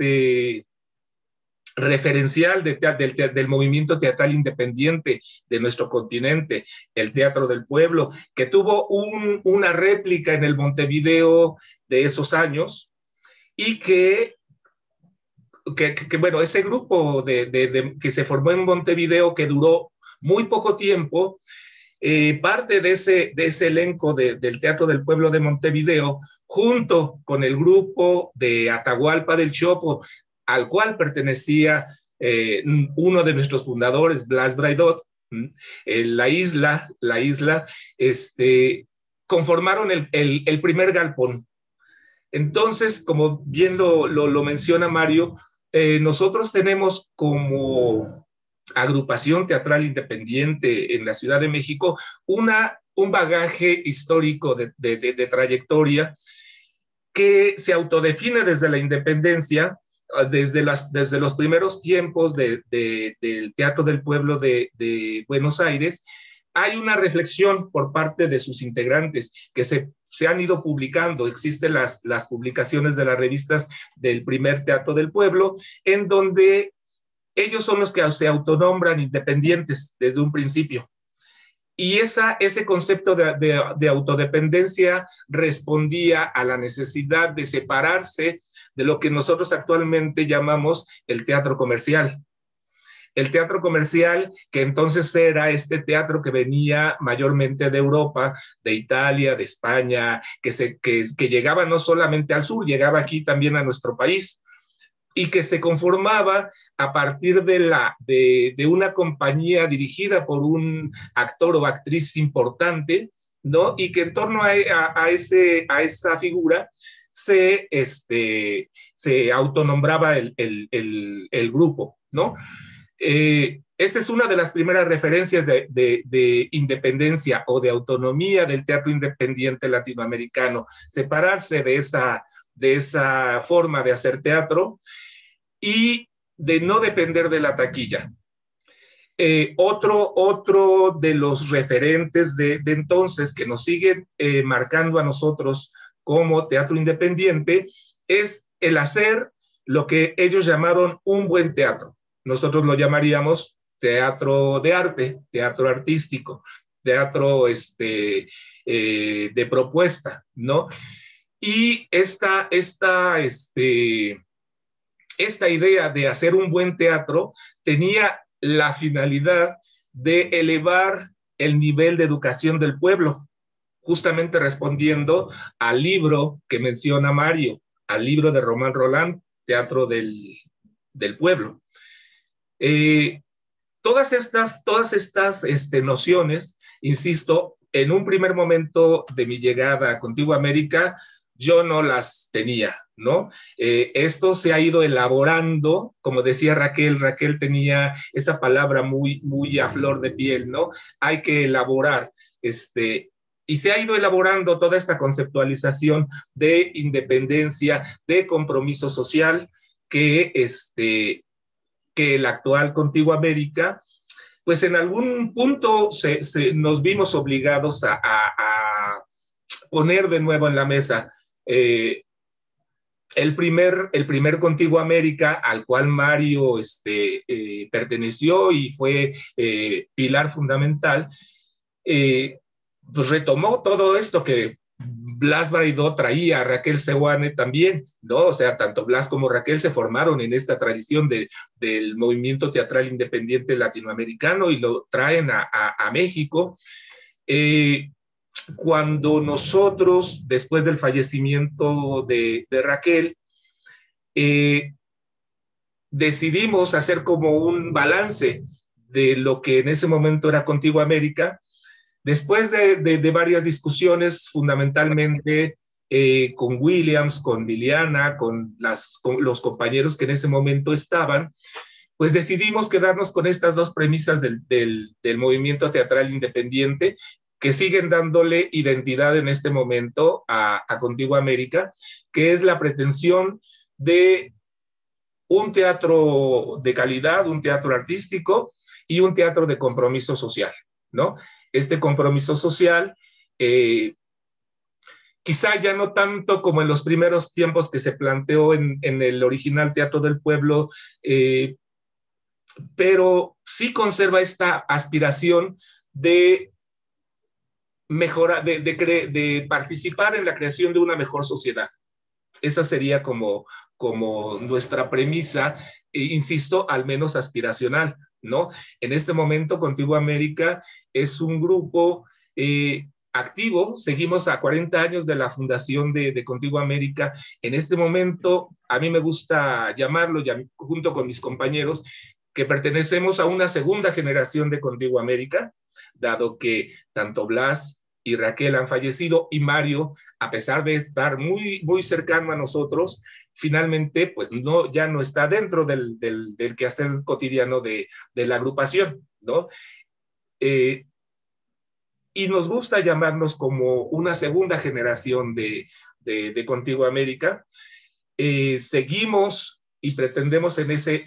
referencial del movimiento teatral independiente de nuestro continente, el Teatro del Pueblo, que tuvo una réplica en el Montevideo de esos años y que bueno, ese grupo que se formó en Montevideo, que duró muy poco tiempo, parte de ese elenco del Teatro del Pueblo de Montevideo, junto con el grupo de Atahualpa del Chopo, al cual pertenecía uno de nuestros fundadores, Blas Braidot, la isla, conformaron el primer galpón. Entonces, como bien lo menciona Mario, nosotros tenemos como agrupación teatral independiente en la Ciudad de México un bagaje histórico de trayectoria que se autodefine desde la independencia, desde los primeros tiempos del Teatro del Pueblo de Buenos Aires. Hay una reflexión por parte de sus integrantes que se han ido publicando. Existen las publicaciones de las revistas del primer Teatro del Pueblo, en donde ellos son los que se autonombran independientes desde un principio. Y ese concepto de autodependencia respondía a la necesidad de separarse de lo que nosotros actualmente llamamos el teatro comercial. El teatro comercial, que entonces era este teatro que venía mayormente de Europa, de Italia, de España, que llegaba no solamente al sur, llegaba aquí también a nuestro país, y que se conformaba a partir de una compañía dirigida por un actor o actriz importante, ¿no? Y que en torno a esa figura se autonombraba el grupo, ¿no? Esa es una de las primeras referencias de independencia o de autonomía del teatro independiente latinoamericano, separarse de esa forma de hacer teatro y de no depender de la taquilla. Otro de los referentes de entonces que nos siguen marcando a nosotros como teatro independiente es el hacer lo que ellos llamaron un buen teatro. Nosotros lo llamaríamos teatro de arte, teatro artístico, teatro de propuesta, ¿no? Y esta idea de hacer un buen teatro tenía la finalidad de elevar el nivel de educación del pueblo, justamente respondiendo al libro que menciona Mario, al libro de Román Roland, Teatro del Pueblo. Todas estas nociones, insisto, en un primer momento de mi llegada a Contigo América, yo no las tenía, ¿no? Esto se ha ido elaborando, como decía Raquel tenía esa palabra muy, muy a flor de piel, ¿no? Hay que elaborar, y se ha ido elaborando toda esta conceptualización de independencia, de compromiso social, que el actual Contigo América, pues en algún punto nos vimos obligados a poner de nuevo en la mesa. El primer Contigo América al cual Mario perteneció y fue pilar fundamental, pues retomó todo esto que Blas Braidot traía, Raquel Seoane también, ¿no? O sea, tanto Blas como Raquel se formaron en esta tradición del movimiento teatral independiente latinoamericano y lo traen a México. Cuando nosotros, después del fallecimiento de Raquel, decidimos hacer como un balance de lo que en ese momento era Contigo América, después de varias discusiones, fundamentalmente con Williams, con Liliana, con los compañeros que en ese momento estaban, pues decidimos quedarnos con estas dos premisas del movimiento teatral independiente, que siguen dándole identidad en este momento a Contigo América, que es la pretensión de un teatro de calidad, un teatro artístico y un teatro de compromiso social, ¿no? Este compromiso social, quizá ya no tanto como en los primeros tiempos que se planteó en el original Teatro del Pueblo, pero sí conserva esta aspiración de mejorar, de participar en la creación de una mejor sociedad. Esa sería como nuestra premisa, insisto, al menos aspiracional. ¿no? En este momento, Contigo América es un grupo activo, seguimos a 40 años de la fundación de Contigo América. En este momento, a mí me gusta llamarlo, junto con mis compañeros, que pertenecemos a una segunda generación de Contigo América, dado que tanto Blas y Raquel han fallecido y Mario, a pesar de estar muy, muy cercano a nosotros, finalmente pues no, ya no está dentro del quehacer cotidiano de la agrupación, ¿no? Y nos gusta llamarnos como una segunda generación de Contigo América. Seguimos y pretendemos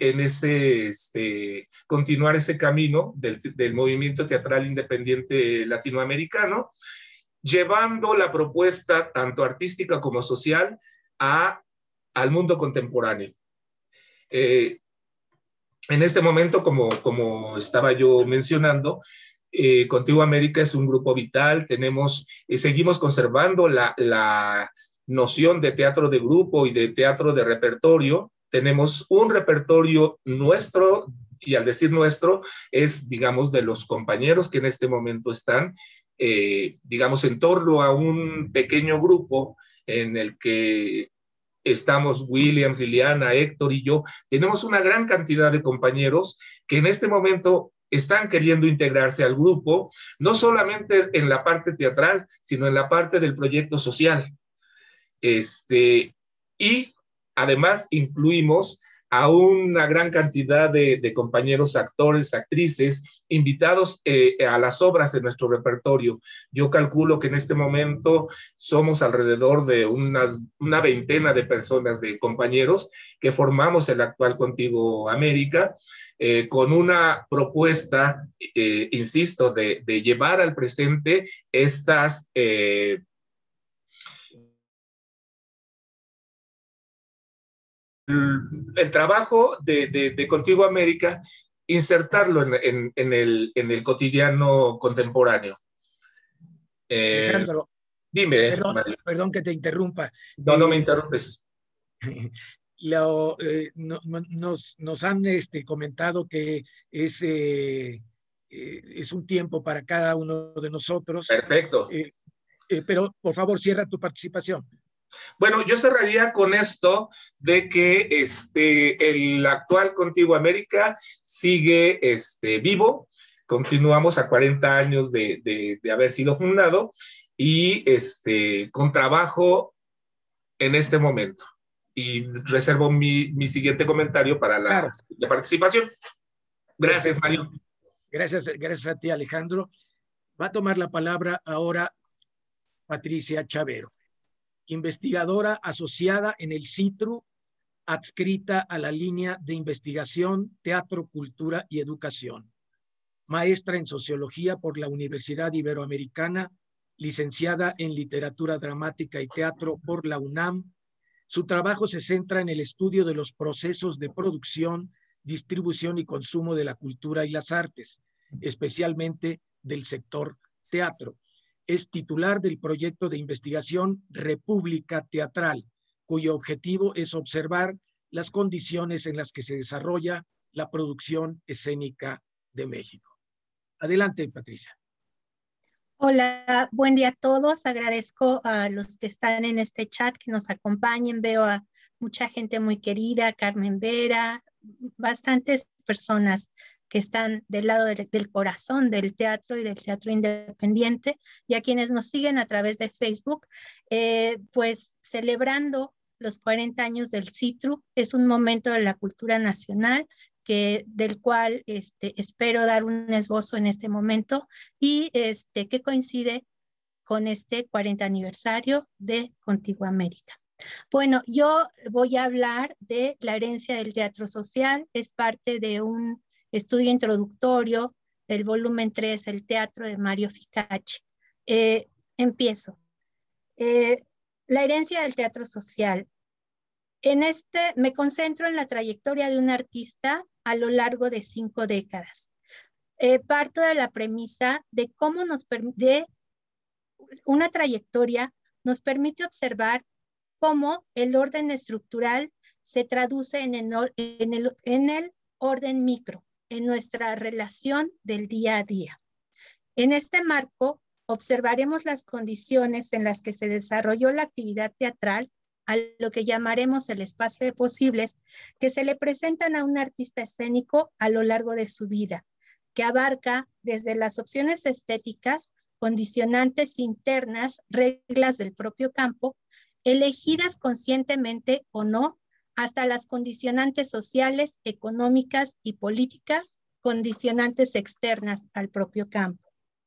continuar ese camino del movimiento teatral independiente latinoamericano, llevando la propuesta tanto artística como social al mundo contemporáneo. En este momento, como estaba yo mencionando, Contigo América es un grupo vital, seguimos conservando la noción de teatro de grupo y de teatro de repertorio. Tenemos un repertorio nuestro, y al decir nuestro, es, digamos, de los compañeros que en este momento están, digamos, en torno a un pequeño grupo en el que estamos Williams, Liliana, Héctor y yo. Tenemos una gran cantidad de compañeros que en este momento están queriendo integrarse al grupo, no solamente en la parte teatral, sino en la parte del proyecto social. Y además incluimos a una gran cantidad de compañeros actores, actrices, invitados a las obras de nuestro repertorio. Yo calculo que en este momento somos alrededor de una veintena de personas, de compañeros, que formamos el actual Contigo América, con una propuesta, insisto, de llevar al presente estas el trabajo de Contigo América, insertarlo en el cotidiano contemporáneo. Alejandro, Dime, Mario. perdón que te interrumpa. No me interrumpes. Nos han comentado que es un tiempo para cada uno de nosotros. Perfecto. Pero por favor, cierra tu participación. Bueno, yo cerraría con esto de que el actual Contigo América sigue vivo. Continuamos a 40 años de haber sido fundado y con trabajo en este momento. Y reservo mi siguiente comentario para la participación. Gracias, Mario. Gracias a ti, Alejandro. Va a tomar la palabra ahora Patricia Chavero, investigadora asociada en el CITRU, adscrita a la línea de investigación Teatro, Cultura y Educación. Maestra en Sociología por la Universidad Iberoamericana, licenciada en Literatura Dramática y Teatro por la UNAM. Su trabajo se centra en el estudio de los procesos de producción, distribución y consumo de la cultura y las artes, especialmente del sector teatro. Es titular del proyecto de investigación República Teatral, cuyo objetivo es observar las condiciones en las que se desarrolla la producción escénica de México. Adelante, Patricia. Hola, buen día a todos. Agradezco a los que están en este chat que nos acompañen. Veo a mucha gente muy querida, Carmen Vera, bastantes personas que están del lado del corazón del teatro y del teatro independiente, y a quienes nos siguen a través de Facebook, pues celebrando los 40 años del CITRU. Es un momento de la cultura nacional del cual espero dar un esbozo en este momento y que coincide con este 40 aniversario de Contigo América. Bueno, yo voy a hablar de la herencia del teatro social. Es parte de un estudio introductorio del volumen 3, El teatro, de Mario Ficacci. Empiezo. La herencia del teatro social. Me concentro en la trayectoria de un artista a lo largo de 5 décadas. Parto de la premisa de cómo una trayectoria nos permite observar cómo el orden estructural se traduce en el orden micro, en nuestra relación del día a día. En este marco, observaremos las condiciones en las que se desarrolló la actividad teatral, a lo que llamaremos el espacio de posibles, que se le presentan a un artista escénico a lo largo de su vida, que abarca desde las opciones estéticas, condicionantes internas, reglas del propio campo, elegidas conscientemente o no, hasta las condicionantes sociales, económicas y políticas, condicionantes externas al propio campo.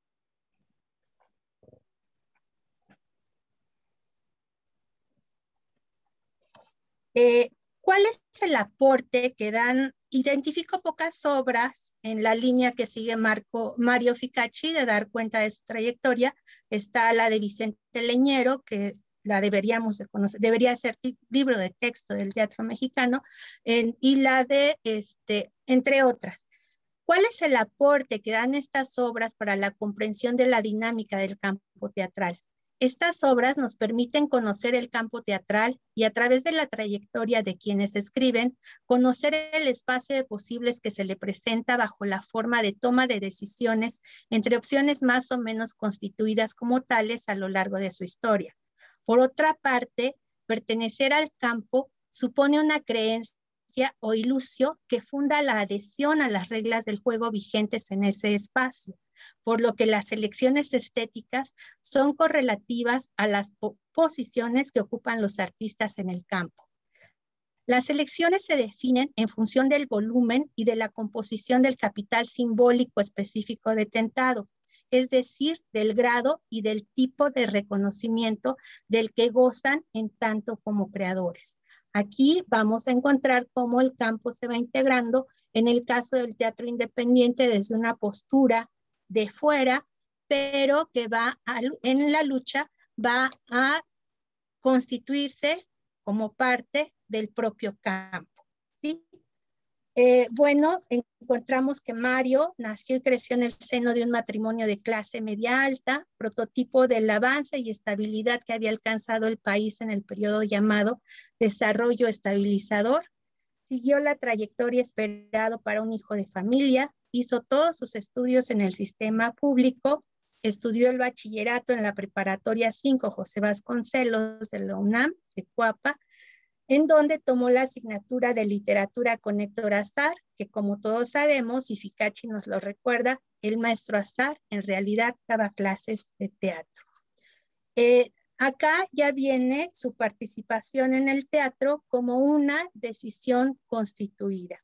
¿Cuál es el aporte que dan? Identifico pocas obras en la línea que sigue Mario Ficacci de dar cuenta de su trayectoria. Está la de Vicente Leñero, que la deberíamos de conocer, debería ser libro de texto del teatro mexicano, y la de, entre otras. ¿Cuál es el aporte que dan estas obras para la comprensión de la dinámica del campo teatral? Estas obras nos permiten conocer el campo teatral y a través de la trayectoria de quienes escriben, conocer el espacio de posibles que se le presenta bajo la forma de toma de decisiones entre opciones más o menos constituidas como tales a lo largo de su historia. Por otra parte, pertenecer al campo supone una creencia o ilusio que funda la adhesión a las reglas del juego vigentes en ese espacio, por lo que las elecciones estéticas son correlativas a las posiciones que ocupan los artistas en el campo. Las elecciones se definen en función del volumen y de la composición del capital simbólico específico detentado, es decir, del grado y del tipo de reconocimiento del que gozan en tanto como creadores. Aquí vamos a encontrar cómo el campo se va integrando en el caso del teatro independiente desde una postura de fuera, pero que en la lucha va a constituirse como parte del propio campo, ¿sí? Bueno, encontramos que Mario nació y creció en el seno de un matrimonio de clase media alta, prototipo del avance y estabilidad que había alcanzado el país en el periodo llamado desarrollo estabilizador. Siguió la trayectoria esperado para un hijo de familia, hizo todos sus estudios en el sistema público, estudió el bachillerato en la preparatoria 5 José Vasconcelos de la UNAM, de Cuapa, en donde tomó la asignatura de literatura con Héctor Azar, que como todos sabemos, y Ficacci nos lo recuerda, el maestro Azar en realidad daba clases de teatro. Acá ya viene su participación en el teatro como una decisión constituida.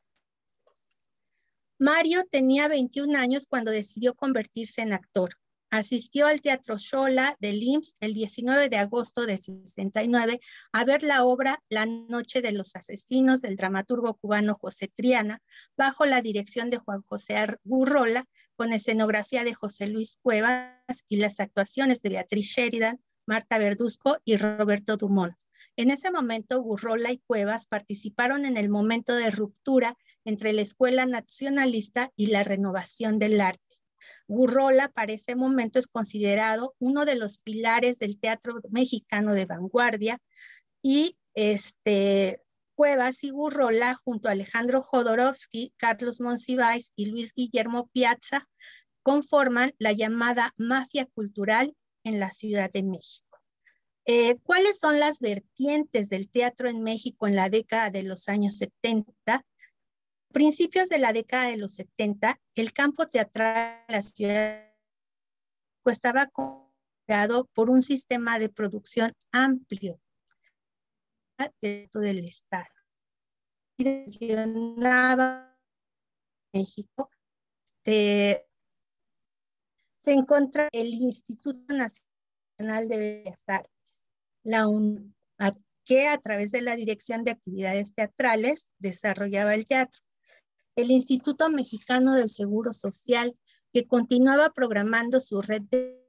Mario tenía 21 años cuando decidió convertirse en actor. Asistió al Teatro Xola del IMSS el 19 de agosto de 69 a ver la obra La Noche de los Asesinos del dramaturgo cubano José Triana, bajo la dirección de Juan José Gurrola, con escenografía de José Luis Cuevas y las actuaciones de Beatriz Sheridan, Marta Verduzco y Roberto Dumont. En ese momento, Gurrola y Cuevas participaron en el momento de ruptura entre la escuela nacionalista y la renovación del arte. Gurrola para ese momento es considerado uno de los pilares del teatro mexicano de vanguardia y Cuevas y Gurrola junto a Alejandro Jodorowsky, Carlos Monsiváis y Luis Guillermo Piazza conforman la llamada mafia cultural en la Ciudad de México. ¿Cuáles son las vertientes del teatro en México en la década de los años 70? Principios de la década de los 70, el campo teatral de la ciudad estaba conformado por un sistema de producción amplio de todo el estado. Y mencionaba México, se encuentra el Instituto Nacional de Bellas Artes, la UNAM, que a través de la Dirección de Actividades Teatrales desarrollaba el teatro. El Instituto Mexicano del Seguro Social, que continuaba programando su red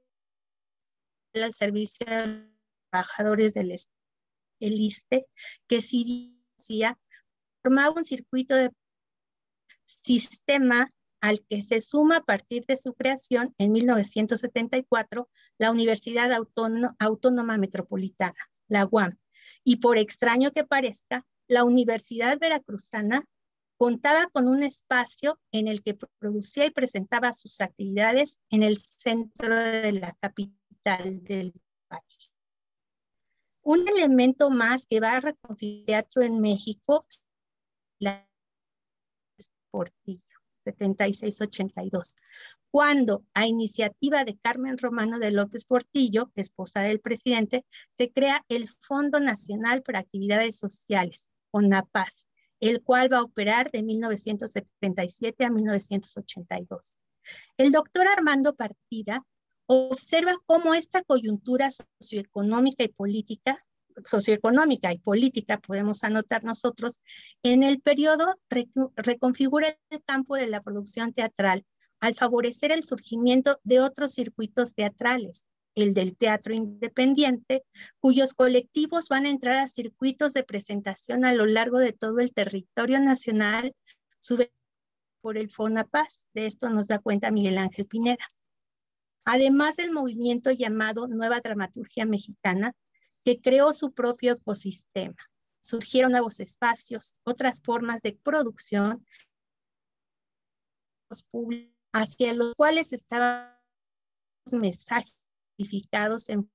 al servicio de los trabajadores del ISSSTE, que sí decía, formaba un circuito de sistema al que se suma a partir de su creación en 1974 la Universidad Autónoma Metropolitana, la UAM, y por extraño que parezca, la Universidad Veracruzana Contaba con un espacio en el que producía y presentaba sus actividades en el centro de la capital del país. Un elemento más que va a reconfigurar el teatro en México es la Portillo, 76-82, cuando a iniciativa de Carmen Romano de López Portillo, esposa del presidente, se crea el Fondo Nacional para Actividades Sociales, FONAPAS, el cual va a operar de 1977 a 1982. El doctor Armando Partida observa cómo esta coyuntura socioeconómica y política, podemos anotar nosotros, en el periodo reconfigura el campo de la producción teatral al favorecer el surgimiento de otros circuitos teatrales, el del teatro independiente, cuyos colectivos van a entrar a circuitos de presentación a lo largo de todo el territorio nacional, por el FONAPAS. De esto nos da cuenta Miguel Ángel Pineda. Además del movimiento llamado Nueva Dramaturgia Mexicana, que creó su propio ecosistema. Surgieron nuevos espacios, otras formas de producción hacia los cuales estaban mensajes identificados en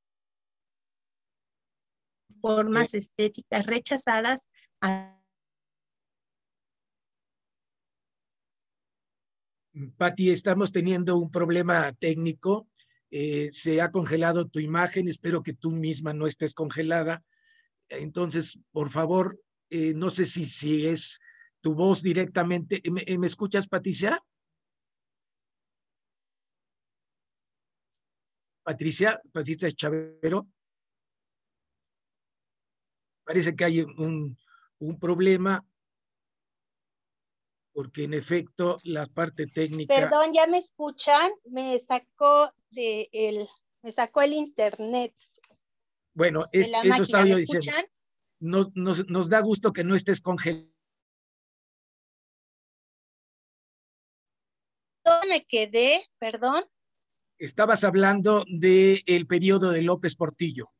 formas estéticas rechazadas Pati, estamos teniendo un problema técnico. Se ha congelado tu imagen. Espero que tú misma no estés congelada. Entonces, por favor, no sé si es tu voz directamente. ¿Me escuchas, Patricia? Patricia Chavero. Parece que hay un problema, porque en efecto la parte técnica... Perdón, ¿ya me escuchan? Me sacó el internet. Bueno, eso estaba yo diciendo. Nos da gusto que no estés congelado. ¿Dónde me quedé? Perdón. Estabas hablando del periodo de López Portillo.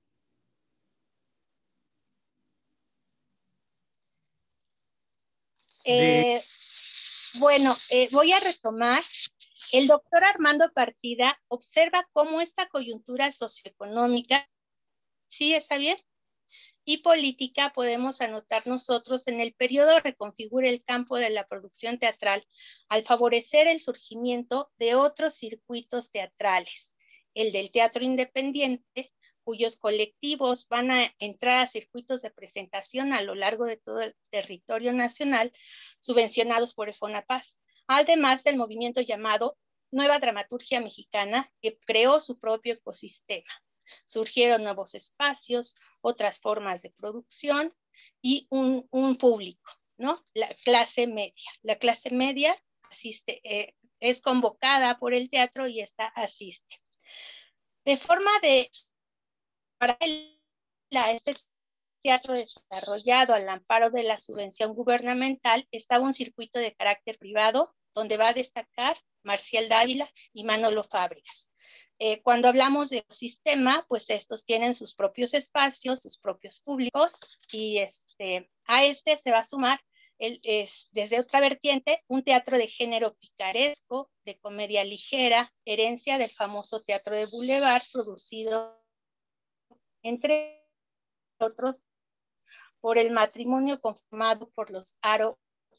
Bueno, voy a retomar. El doctor Armando Partida observa cómo esta coyuntura socioeconómica, ¿sí está bien?, y política, podemos anotar nosotros, en el periodo reconfigura el campo de la producción teatral al favorecer el surgimiento de otros circuitos teatrales, el del teatro independiente, cuyos colectivos van a entrar a circuitos de presentación a lo largo de todo el territorio nacional, subvencionados por el FONAPAS, además del movimiento llamado Nueva Dramaturgia Mexicana, que creó su propio ecosistema. Surgieron nuevos espacios, otras formas de producción y un público, ¿no? La clase media. La clase media asiste, es convocada por el teatro y esta asiste. De forma de, para este teatro desarrollado al amparo de la subvención gubernamental, estaba un circuito de carácter privado, donde va a destacar Marcial Dávila y Manolo Fábregas. Cuando hablamos de ecosistema, pues estos tienen sus propios espacios, sus propios públicos, y a este se va a sumar desde otra vertiente un teatro de género picaresco, de comedia ligera, herencia del famoso teatro de Boulevard, producido entre otros por el matrimonio conformado por los Aro,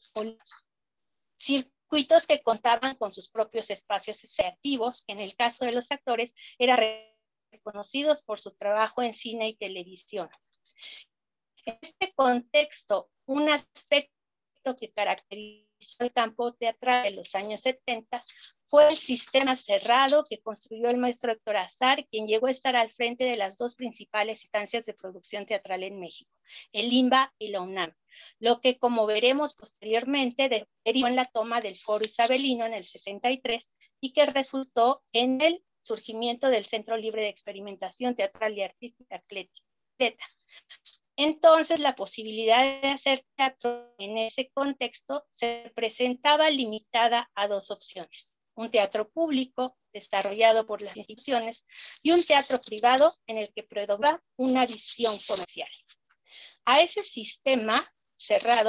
circuitos que contaban con sus propios espacios creativos, que en el caso de los actores eran reconocidos por su trabajo en cine y televisión. En este contexto, un aspecto que caracterizó el campo teatral de los años 70 fue el sistema cerrado que construyó el maestro Héctor Azar, quien llegó a estar al frente de las dos principales instancias de producción teatral en México, el IMBA y la UNAM, lo que, como veremos posteriormente, derivó en la toma del Foro Isabelino en el 73 y que resultó en el surgimiento del Centro Libre de Experimentación Teatral y Artística CLETA. Entonces, la posibilidad de hacer teatro en ese contexto se presentaba limitada a dos opciones: un teatro público desarrollado por las instituciones y un teatro privado en el que predomina una visión comercial. A ese sistema cerrado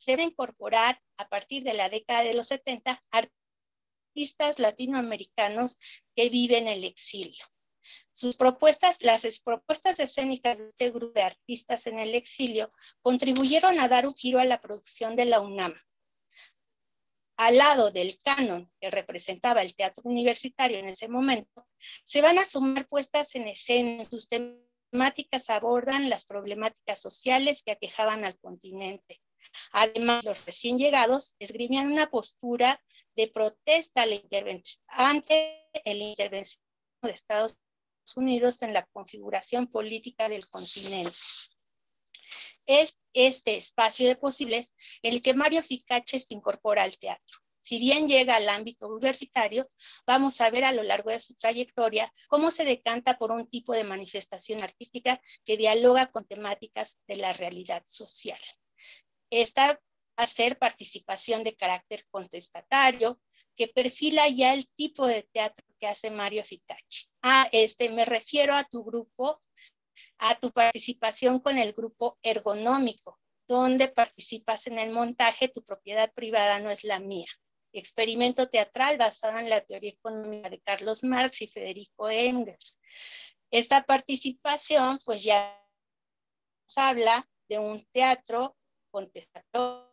se van a incorporar a partir de la década de los 70 artistas latinoamericanos que viven en el exilio. Sus propuestas, las propuestas escénicas de este grupo de artistas en el exilio contribuyeron a dar un giro a la producción de la UNAM. Al lado del canon que representaba el teatro universitario en ese momento, se van a sumar puestas en escena. Sus temáticas abordan las problemáticas sociales que aquejaban al continente. Además, los recién llegados esgrimían una postura de protesta ante el intervención de Estados Unidos en la configuración política del continente. Es este espacio de posibles en el que Mario Ficache se incorpora al teatro. Si bien llega al ámbito universitario, vamos a ver a lo largo de su trayectoria cómo se decanta por un tipo de manifestación artística que dialoga con temáticas de la realidad social. Esta va a ser participación de carácter contestatario, que perfila ya el tipo de teatro que hace Mario Ficache. Me refiero a tu grupo, a tu participación con el grupo ergonómico, donde participas en el montaje Tu propiedad privada no es la mía. Experimento teatral basado en la teoría económica de Carlos Marx y Federico Engels. Esta participación pues ya nos habla de un teatro contestatario,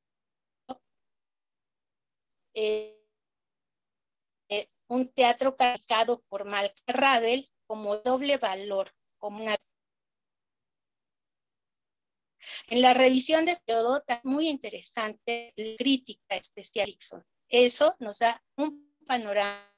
un teatro calificado por Malcolm Gladwell como doble valor, como una... En la revisión de Teodota, muy interesante, crítica especial Dixon. Eso nos da un panorama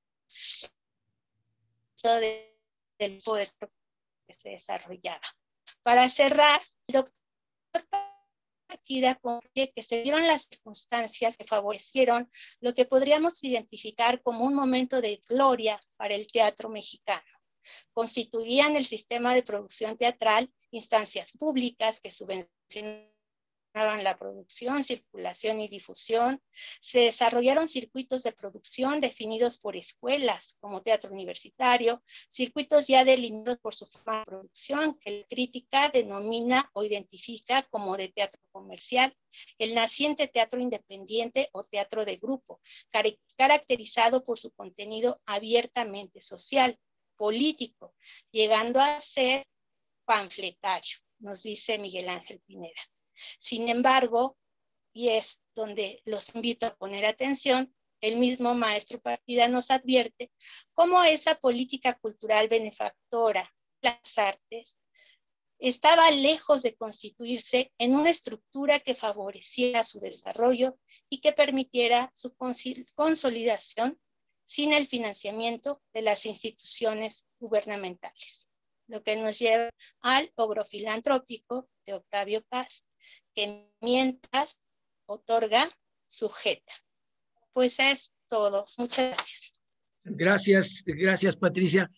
del poder que se desarrollaba. Para cerrar, el doctor Partida concluye que se dieron las circunstancias que favorecieron lo que podríamos identificar como un momento de gloria para el teatro mexicano. Constituían el sistema de producción teatral instancias públicas que subvencionaban la producción, circulación y difusión. Se desarrollaron circuitos de producción definidos por escuelas como teatro universitario, circuitos ya delineados por su forma de producción, que la crítica denomina o identifica como de teatro comercial, el naciente teatro independiente o teatro de grupo, caracterizado por su contenido abiertamente social, político, llegando a ser panfletario, nos dice Miguel Ángel Pineda. Sin embargo, y es donde los invito a poner atención, el mismo maestro Partida nos advierte cómo esa política cultural benefactora de las artes estaba lejos de constituirse en una estructura que favoreciera su desarrollo y que permitiera su consolidación sin el financiamiento de las instituciones gubernamentales. Lo que nos lleva al obro filantrópico de Octavio Paz, que mientras otorga, sujeta. Pues es todo. Muchas gracias. Gracias Patricia.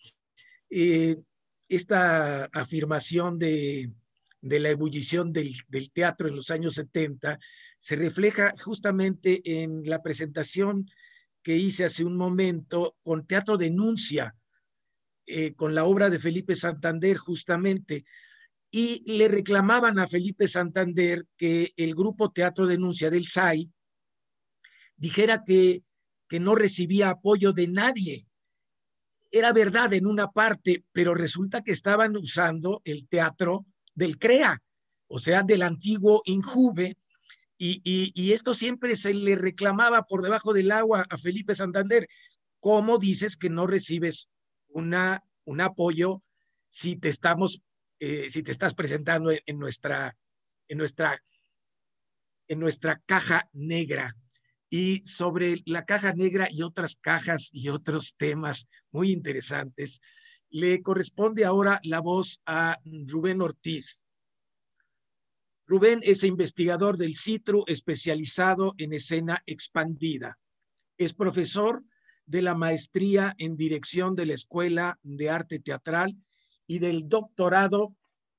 Esta afirmación de la ebullición del teatro en los años 70 se refleja justamente en la presentación que hice hace un momento con Teatro Denuncia, con la obra de Felipe Santander justamente, y le reclamaban a Felipe Santander que el grupo Teatro Denuncia del SAI dijera que no recibía apoyo de nadie. Era verdad en una parte, pero resulta que estaban usando el teatro del CREA, o sea, del antiguo INJUVE, y esto siempre se le reclamaba por debajo del agua a Felipe Santander. ¿Cómo dices que no recibes un apoyo si te estás presentando en nuestra caja negra? Y sobre la caja negra y otras cajas y otros temas muy interesantes, le corresponde ahora la voz a Rubén Ortiz. Rubén es investigador del CITRU especializado en escena expandida. Es profesor de la maestría en dirección de la Escuela de Arte Teatral y del doctorado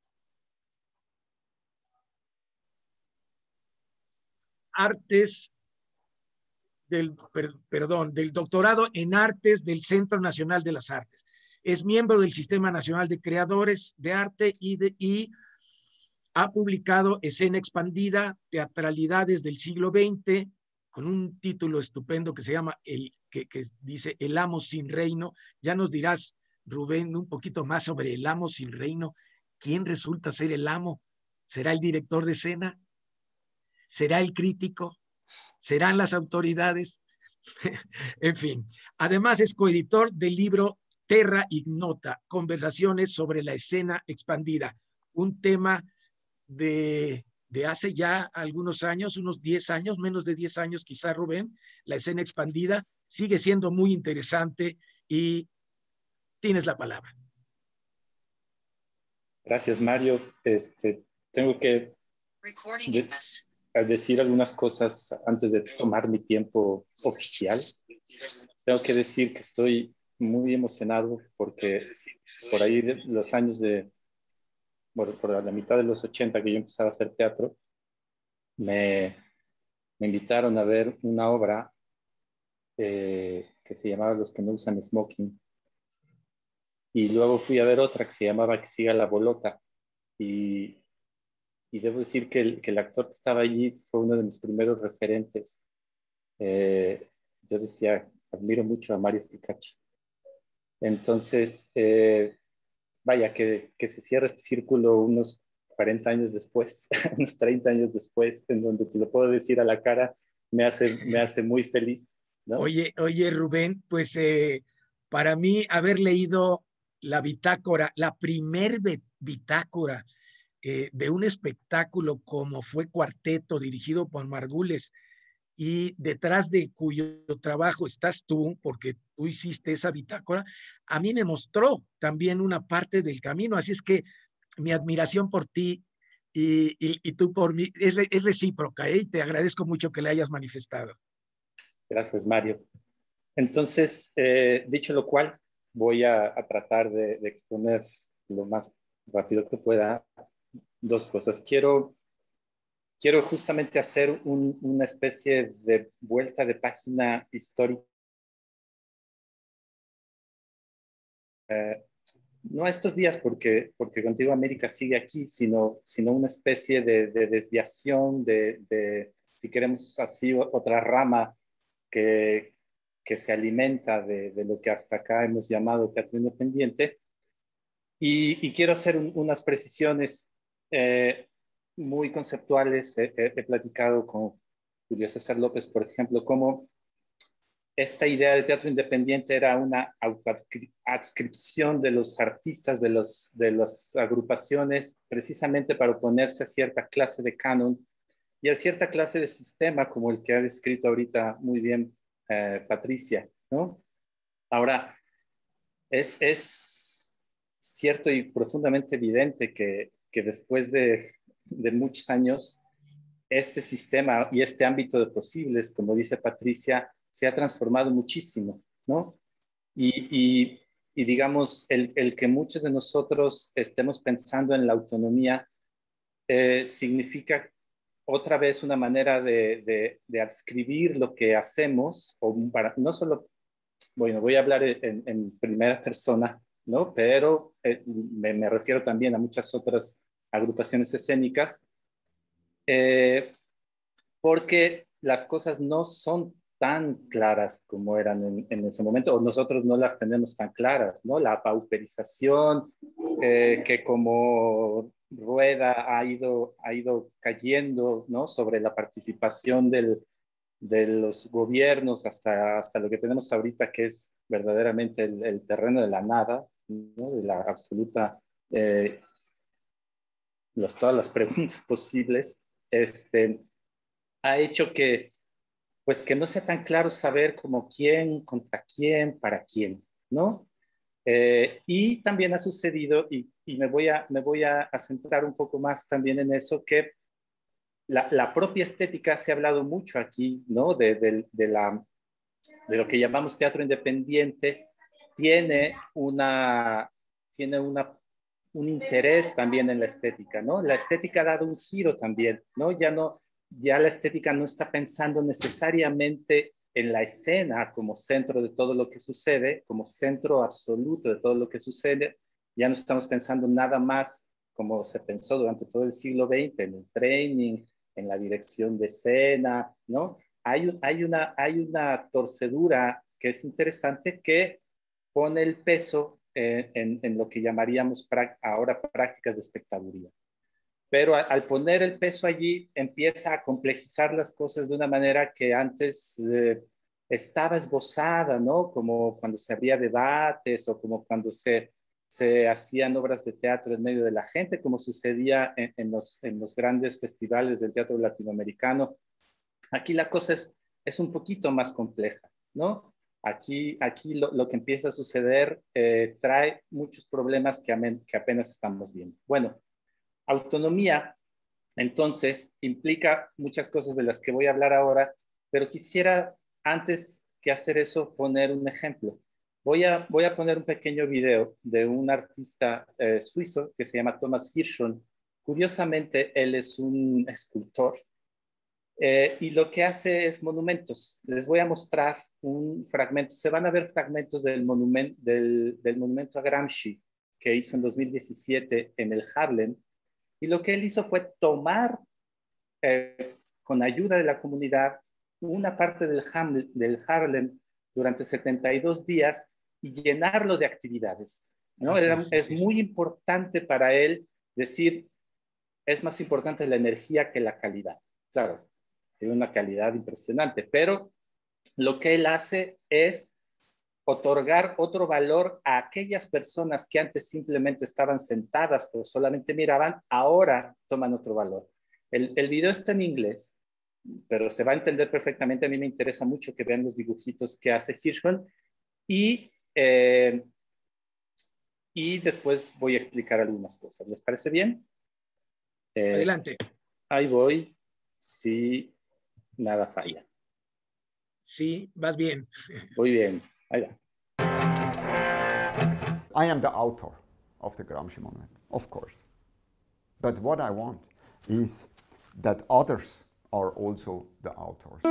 del doctorado en Artes del Centro Nacional de las Artes. Es miembro del Sistema Nacional de Creadores de Arte y Ha publicado Escena Expandida, Teatralidades del siglo XX, con un título estupendo que se llama, que dice El amo sin reino. Ya nos dirás, Rubén, un poquito más sobre el amo sin reino. ¿Quién resulta ser el amo? ¿Será el director de escena? ¿Será el crítico? ¿Serán las autoridades? En fin, además es coeditor del libro Terra Ignota, Conversaciones sobre la escena expandida, un tema de hace ya algunos años, unos 10 años, menos de 10 años quizá, Rubén. La escena expandida sigue siendo muy interesante y tienes la palabra. Gracias, Mario. Tengo que decir algunas cosas antes de tomar mi tiempo oficial. Tengo que decir que estoy muy emocionado porque por ahí de los años bueno, por la mitad de los 80 que yo empezaba a hacer teatro, me invitaron a ver una obra que se llamaba Los que no usan smoking. Y luego fui a ver otra que se llamaba Que siga la bolota. Y debo decir que el actor que estaba allí fue uno de mis primeros referentes. Yo decía, admiro mucho a Mario Stecacci. Entonces, vaya, que se cierra este círculo unos 40 años después, unos 30 años después, en donde te lo puedo decir a la cara, me hace muy feliz, ¿no? Oye, Rubén, pues para mí haber leído la bitácora, la primer bitácora de un espectáculo como fue Cuarteto, dirigido por Margules, y detrás de cuyo trabajo estás tú, porque tú hiciste esa bitácora, a mí me mostró también una parte del camino. Así es que mi admiración por ti y tú por mí es recíproca, ¿eh? Y te agradezco mucho que le hayas manifestado. Gracias, Mario. Entonces, dicho lo cual, voy a tratar de exponer lo más rápido que pueda dos cosas. Quiero justamente hacer una especie de vuelta de página histórica. No estos días porque Contigo América sigue aquí, sino una especie de desviación, si queremos así, otra rama que se alimenta de lo que hasta acá hemos llamado teatro independiente. Y quiero hacer unas precisiones muy conceptuales. He platicado con Julio César López, por ejemplo, cómo esta idea de teatro independiente era una adscripción de los artistas, de las agrupaciones, precisamente para oponerse a cierta clase de canon y a cierta clase de sistema, como el que ha descrito ahorita muy bien Patricia, ¿no? Ahora, es cierto y profundamente evidente que después de muchos años, este sistema y este ámbito de posibles, como dice Patricia, se ha transformado muchísimo, ¿no? Y digamos, el que muchos de nosotros estemos pensando en la autonomía significa otra vez una manera de adscribir lo que hacemos, o para, no solo, bueno, voy a hablar en primera persona, ¿no? Pero me refiero también a muchas otras agrupaciones escénicas, porque las cosas no son tan claras como eran en ese momento, o nosotros no las tenemos tan claras, ¿no? La pauperización que como rueda ha ido cayendo, ¿no? Sobre la participación de los gobiernos hasta lo que tenemos ahorita, que es verdaderamente el terreno de la nada, ¿no? De la absoluta, todas las preguntas posibles, ha hecho que, pues, que no sea tan claro saber como quién, contra quién, para quién, ¿no? Y también ha sucedido, y me voy a centrar un poco más también en eso, que la propia estética, se ha hablado mucho aquí, ¿no? De lo que llamamos teatro independiente, tiene un interés también en la estética, ¿no? La estética ha dado un giro también, ¿no? Ya la estética no está pensando necesariamente en la escena como centro de todo lo que sucede, como centro absoluto de todo lo que sucede. Ya no estamos pensando nada más como se pensó durante todo el siglo XX, en el training, en la dirección de escena, ¿no? Hay una torcedura que es interesante que pone el peso en lo que llamaríamos ahora prácticas de espectaduría. Pero al poner el peso allí, empieza a complejizar las cosas de una manera que antes estaba esbozada, ¿no? Como cuando se abría debates o como cuando se hacían obras de teatro en medio de la gente, como sucedía en los grandes festivales del teatro latinoamericano. Aquí la cosa es un poquito más compleja, ¿no? Aquí lo que empieza a suceder trae muchos problemas que apenas estamos viendo. Bueno, autonomía, entonces, implica muchas cosas de las que voy a hablar ahora, pero quisiera, antes que hacer eso, poner un ejemplo. Voy a poner un pequeño video de un artista suizo que se llama Thomas Hirschhorn. Curiosamente, él es un escultor y lo que hace es monumentos. Les voy a mostrar un fragmento. Se van a ver fragmentos del monumento a Gramsci que hizo en 2017 en el Harlem. Y lo que él hizo fue tomar, con ayuda de la comunidad, una parte del Harlem durante 72 días y llenarlo de actividades, ¿no? Es muy importante para él decir, es más importante la energía que la calidad. Claro, tiene una calidad impresionante, pero lo que él hace es otorgar otro valor a aquellas personas que antes simplemente estaban sentadas o solamente miraban, ahora toman otro valor. El video está en inglés, pero se va a entender perfectamente. A mí me interesa mucho que vean los dibujitos que hace Hirschhorn y después voy a explicar algunas cosas. ¿Les parece bien? Adelante. Ahí voy, si nada falla. Sí, vas bien. Muy bien, ahí va. I am the author of the Gramsci Monument, of course. But what I want is that others are also the authors.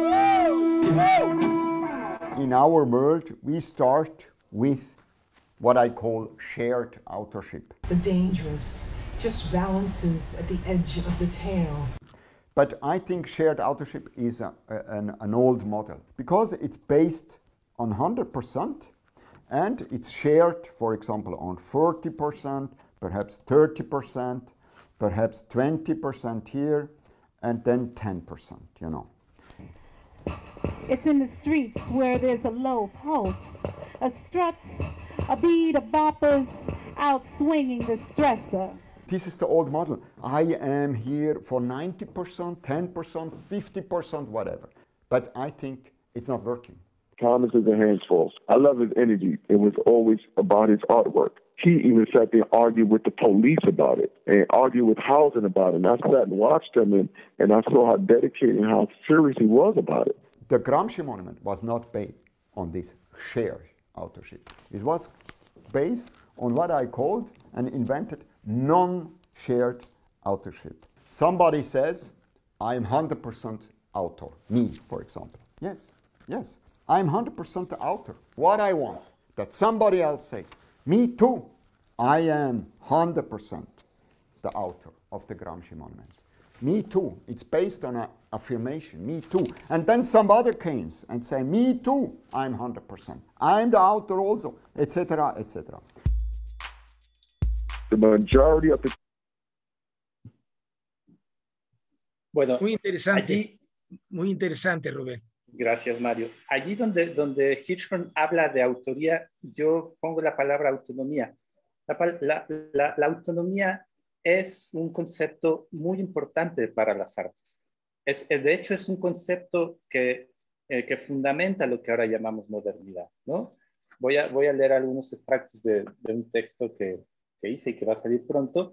In our world, we start with what I call shared authorship. The dangerous just balances at the edge of the tail. But I think shared authorship is an old model because it's based on 100% and it's shared, for example, on 40%, perhaps 30%, perhaps 20% here, and then 10%, you know. It's in the streets where there's a low pulse, a strut, a beat of boppers out swinging the stressor. This is the old model. I am here for 90%, 10%, 50%, whatever. But I think it's not working. Thomas is a handful. I love his energy. It was always about his artwork. He even sat there and argued with the police about it and argued with housing about it. And I sat and watched him and I saw how dedicated and how serious he was about it. The Gramsci Monument was not based on this shared authorship. It was based on what I called and invented non-shared authorship. Somebody says, I'm 100% author. Me, for example. Yes, yes. I'm 100% the author. What I want, that somebody else says, me too, I am 100% the author of the Gramsci Monument. Me too. It's based on an affirmation. Me too. And then some other comes and say, me too, I'm 100%. I'm the author also, etc., etc. The majority of the... Bueno, muy interesante. Allí, muy interesante, Rubén. Gracias, Mario. Allí donde Hirschhorn habla de autoría, yo pongo la palabra autonomía. La autonomía es un concepto muy importante para las artes. De hecho, es un concepto que fundamenta lo que ahora llamamos modernidad, ¿no? Voy a leer algunos extractos de un texto que hice y que va a salir pronto.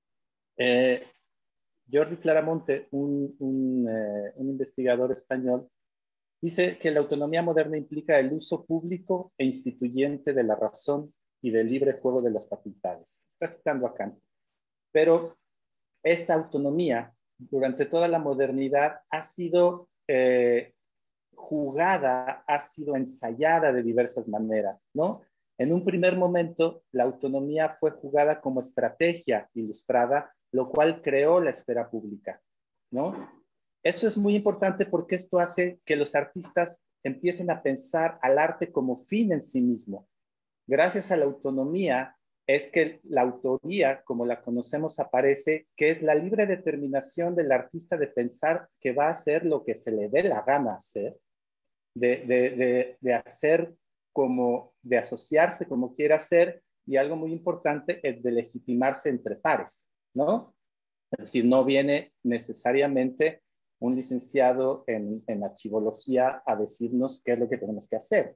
Jordi Claramonte, un investigador español, dice que la autonomía moderna implica el uso público e instituyente de la razón y del libre juego de las facultades. Está citando a Kant. Pero esta autonomía, durante toda la modernidad, ha sido jugada, ha sido ensayada de diversas maneras, ¿no? En un primer momento, la autonomía fue jugada como estrategia ilustrada, lo cual creó la esfera pública, ¿no? Eso es muy importante porque esto hace que los artistas empiecen a pensar al arte como fin en sí mismo. Gracias a la autonomía es que la autoría, como la conocemos, aparece, que es la libre determinación del artista de pensar que va a hacer lo que se le dé la gana hacer, de hacer como, de asociarse como quiera hacer, y algo muy importante es de legitimarse entre pares, ¿no? Es decir, no viene necesariamente un licenciado en archivología a decirnos qué es lo que tenemos que hacer.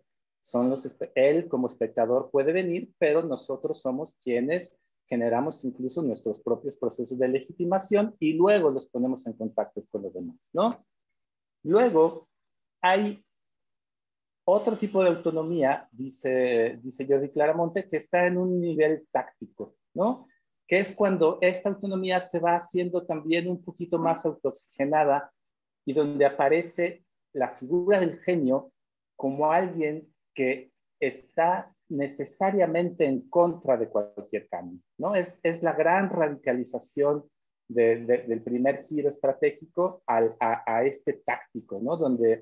Él como espectador puede venir, pero nosotros somos quienes generamos incluso nuestros propios procesos de legitimación y luego los ponemos en contacto con los demás, ¿no? Luego hay otro tipo de autonomía, dice Jordi Claramonte, que está en un nivel táctico, ¿no? Que es cuando esta autonomía se va haciendo también un poquito más autooxigenada y donde aparece la figura del genio como alguien que está necesariamente en contra de cualquier cambio, ¿no? Es la gran radicalización del primer giro estratégico a este táctico, ¿no?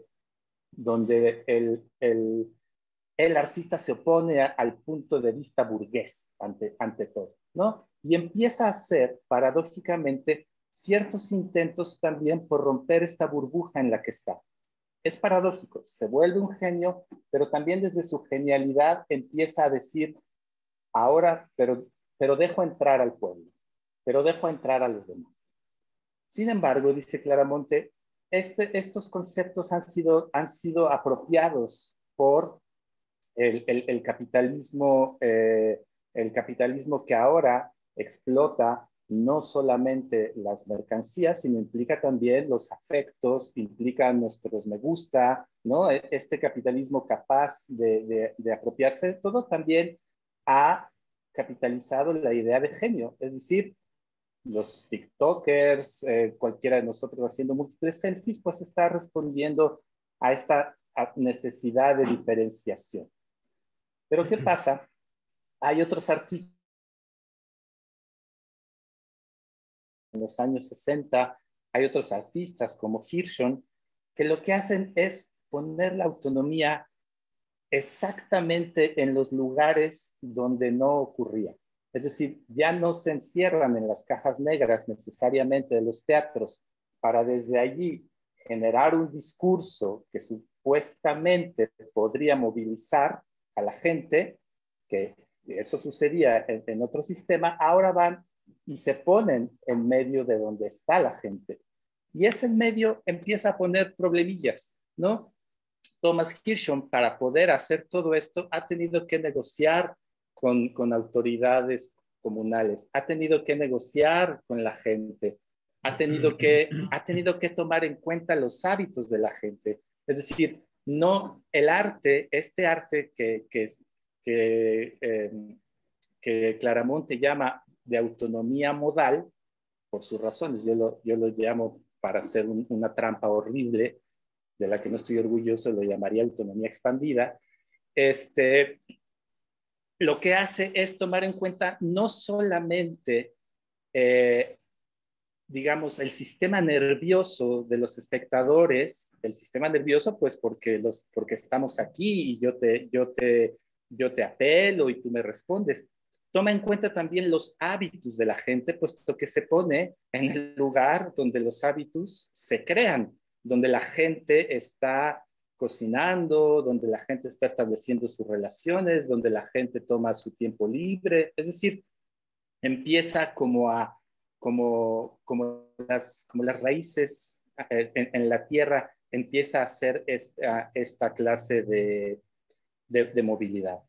Donde el artista se opone al punto de vista burgués ante todo, ¿no? Y empieza a hacer, paradójicamente, ciertos intentos también por romper esta burbuja en la que está. Es paradójico, se vuelve un genio, pero también desde su genialidad empieza a decir, ahora, pero dejo entrar al pueblo, pero dejo entrar a los demás. Sin embargo, dice Claramonte, estos conceptos han sido apropiados por el capitalismo que ahora explota no solamente las mercancías, sino implica también los afectos, implica nuestros me gusta, ¿no? Este capitalismo capaz de apropiarse de todo también ha capitalizado la idea de genio, es decir, los TikTokers, cualquiera de nosotros haciendo múltiples selfies, pues está respondiendo a esta necesidad de diferenciación. Pero ¿qué pasa? Hay otros artistas en los años 60, hay otros artistas como Hirschon, que lo que hacen es poner la autonomía exactamente en los lugares donde no ocurría. Es decir, ya no se encierran en las cajas negras necesariamente de los teatros para desde allí generar un discurso que supuestamente podría movilizar a la gente, que eso sucedía en otro sistema, ahora van y se ponen en medio de donde está la gente. Y ese medio empieza a poner problemillas, ¿no? Thomas Hirschon, para poder hacer todo esto, ha tenido que negociar con autoridades comunales, ha tenido que negociar con la gente, ha tenido que tomar en cuenta los hábitos de la gente. Es decir, no el arte, este arte que Claramonte llama de autonomía modal, por sus razones, yo lo llamo, para hacer una trampa horrible, de la que no estoy orgulloso, lo llamaría autonomía expandida, lo que hace es tomar en cuenta no solamente, digamos, el sistema nervioso de los espectadores, el sistema nervioso, pues porque estamos aquí y yo te apelo y tú me respondes. Toma en cuenta también los hábitos de la gente, puesto que se pone en el lugar donde los hábitos se crean, donde la gente está cocinando, donde la gente está estableciendo sus relaciones, donde la gente toma su tiempo libre. Es decir, empieza como las raíces en la tierra, empieza a hacer esta clase de movilidad.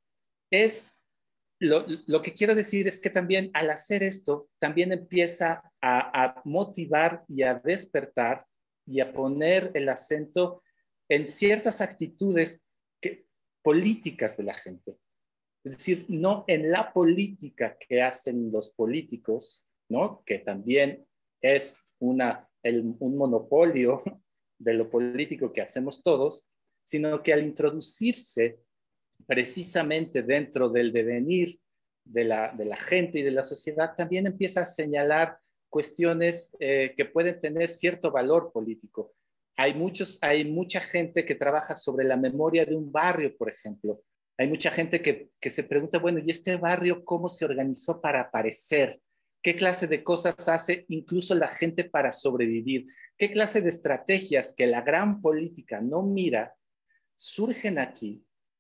Lo que quiero decir es que también al hacer esto, también empieza a motivar y a despertar y a poner el acento en ciertas actitudes políticas de la gente. Es decir, no en la política que hacen los políticos, ¿no? Que también es un monopolio de lo político que hacemos todos, sino que al introducirse precisamente dentro del devenir de la gente y de la sociedad, también empieza a señalar cuestiones que pueden tener cierto valor político. Hay mucha gente que trabaja sobre la memoria de un barrio, por ejemplo. Hay mucha gente que se pregunta, bueno, ¿y este barrio cómo se organizó para aparecer? ¿Qué clase de cosas hace incluso la gente para sobrevivir? ¿Qué clase de estrategias que la gran política no mira surgen aquí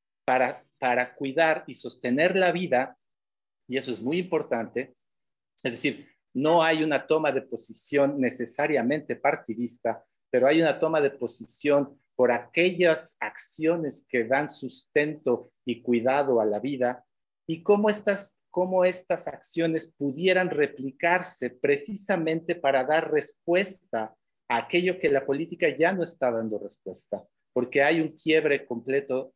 para cuidar y sostener la vida? Y eso es muy importante. Es decir, no hay una toma de posición necesariamente partidista, pero hay una toma de posición por aquellas acciones que dan sustento y cuidado a la vida, y cómo estas acciones pudieran replicarse precisamente para dar respuesta a aquello que la política ya no está dando respuesta, porque hay un quiebre completo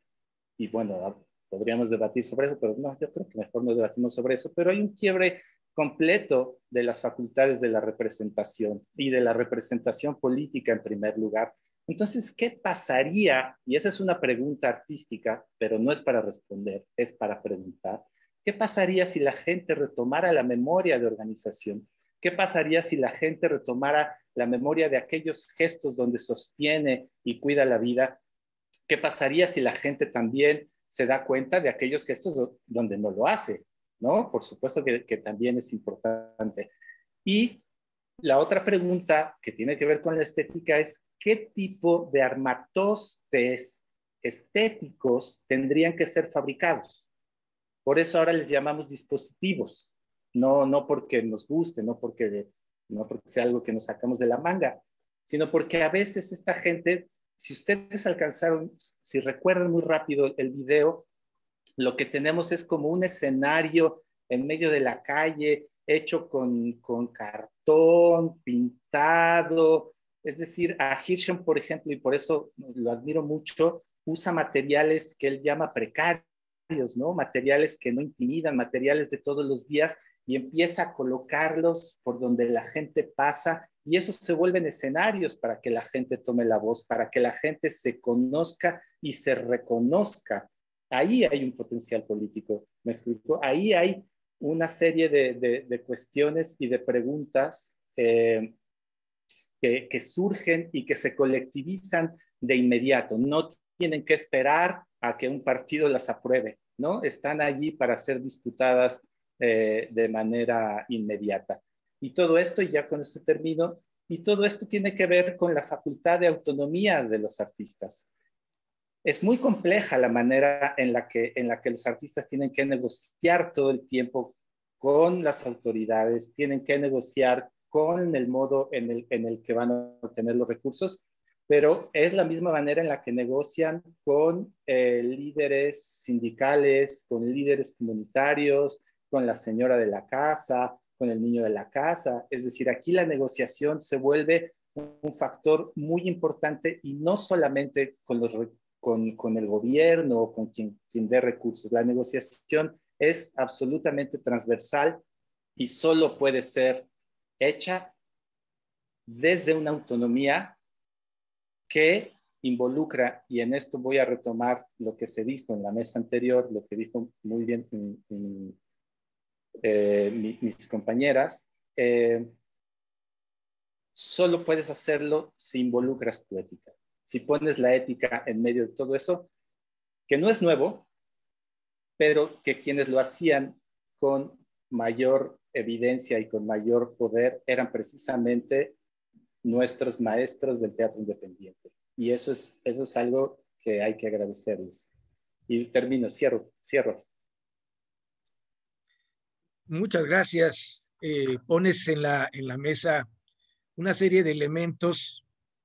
y bueno, podríamos debatir sobre eso, pero no, yo creo que mejor no debatimos sobre eso, pero hay un quiebre completo de las facultades de la representación y de la representación política en primer lugar. Entonces, ¿qué pasaría? Y esa es una pregunta artística, pero no es para responder, es para preguntar. ¿Qué pasaría si la gente retomara la memoria de organización? ¿Qué pasaría si la gente retomara la memoria de aquellos gestos donde sostiene y cuida la vida? ¿Qué pasaría si la gente también se da cuenta de aquellos gestos donde no lo hace? ¿No? Por supuesto que también es importante. Y la otra pregunta que tiene que ver con la estética es ¿qué tipo de armatostes estéticos tendrían que ser fabricados? Por eso ahora les llamamos dispositivos, no porque nos guste, no porque sea algo que nos sacamos de la manga, sino porque a veces esta gente, si ustedes alcanzaron, si recuerdan muy rápido el video, lo que tenemos es como un escenario en medio de la calle, hecho con cartón, pintado. Es decir, a Hirschhorn, por ejemplo, y por eso lo admiro mucho, usa materiales que él llama precarios, ¿no? Materiales que no intimidan, materiales de todos los días, y empieza a colocarlos por donde la gente pasa, y esos se vuelven escenarios para que la gente tome la voz, para que la gente se conozca y se reconozca. Ahí hay un potencial político, ¿me explico? Ahí hay una serie de cuestiones y de preguntas que surgen y que se colectivizan de inmediato. No tienen que esperar a que un partido las apruebe, ¿no? Están allí para ser disputadas de manera inmediata. Y todo esto, y ya con esto termino, y todo esto tiene que ver con la facultad de autonomía de los artistas. Es muy compleja la manera en la que los artistas tienen que negociar todo el tiempo con las autoridades, tienen que negociar con el modo en el que van a obtener los recursos, pero es la misma manera en la que negocian con líderes sindicales, con líderes comunitarios, con la señora de la casa, con el niño de la casa. Es decir, aquí la negociación se vuelve un factor muy importante y no solamente con el gobierno o con quien dé recursos. La negociación es absolutamente transversal y solo puede ser hecha desde una autonomía que involucra, y en esto voy a retomar lo que se dijo en la mesa anterior, lo que dijo muy bien mis compañeras, solo puedes hacerlo si involucras tu ética. Si pones la ética en medio de todo eso, que no es nuevo, pero que quienes lo hacían con mayor evidencia y con mayor poder eran precisamente nuestros maestros del teatro independiente. Y eso es algo que hay que agradecerles. Y termino, cierro. Muchas gracias. Pones en la mesa una serie de elementos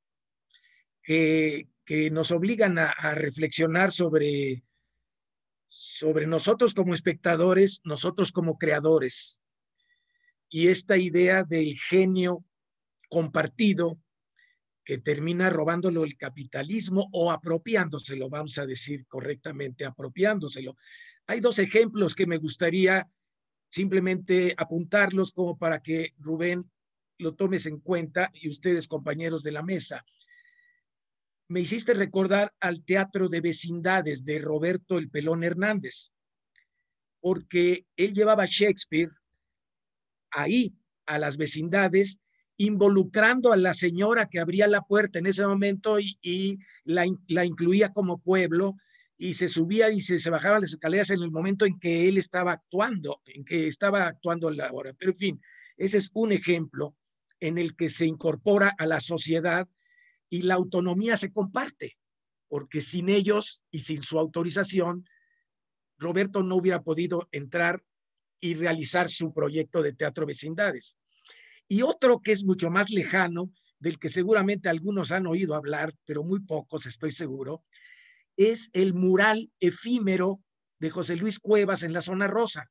que nos obligan a reflexionar sobre nosotros como espectadores, nosotros como creadores, y esta idea del genio compartido que termina robándolo el capitalismo o apropiándoselo, vamos a decir correctamente, apropiándoselo. Hay dos ejemplos que me gustaría simplemente apuntarlos como para que Rubén lo tomes en cuenta y ustedes, compañeros de la mesa. me hiciste recordar al Teatro de Vecindades de Roberto el Pelón Hernández, porque él llevaba a Shakespeare ahí, a las vecindades, involucrando a la señora que abría la puerta en ese momento y la incluía como pueblo, y se subía y se bajaba las escaleras en el momento en que él estaba actuando, la obra. Pero en fin, ese es un ejemplo en el que se incorpora a la sociedad y la autonomía se comparte, porque sin ellos y sin su autorización, Roberto no hubiera podido entrar y realizar su proyecto de Teatro Vecindades. Y otro que es mucho más lejano, del que seguramente algunos han oído hablar, pero muy pocos, estoy seguro, es el mural efímero de José Luis Cuevas en la Zona Rosa.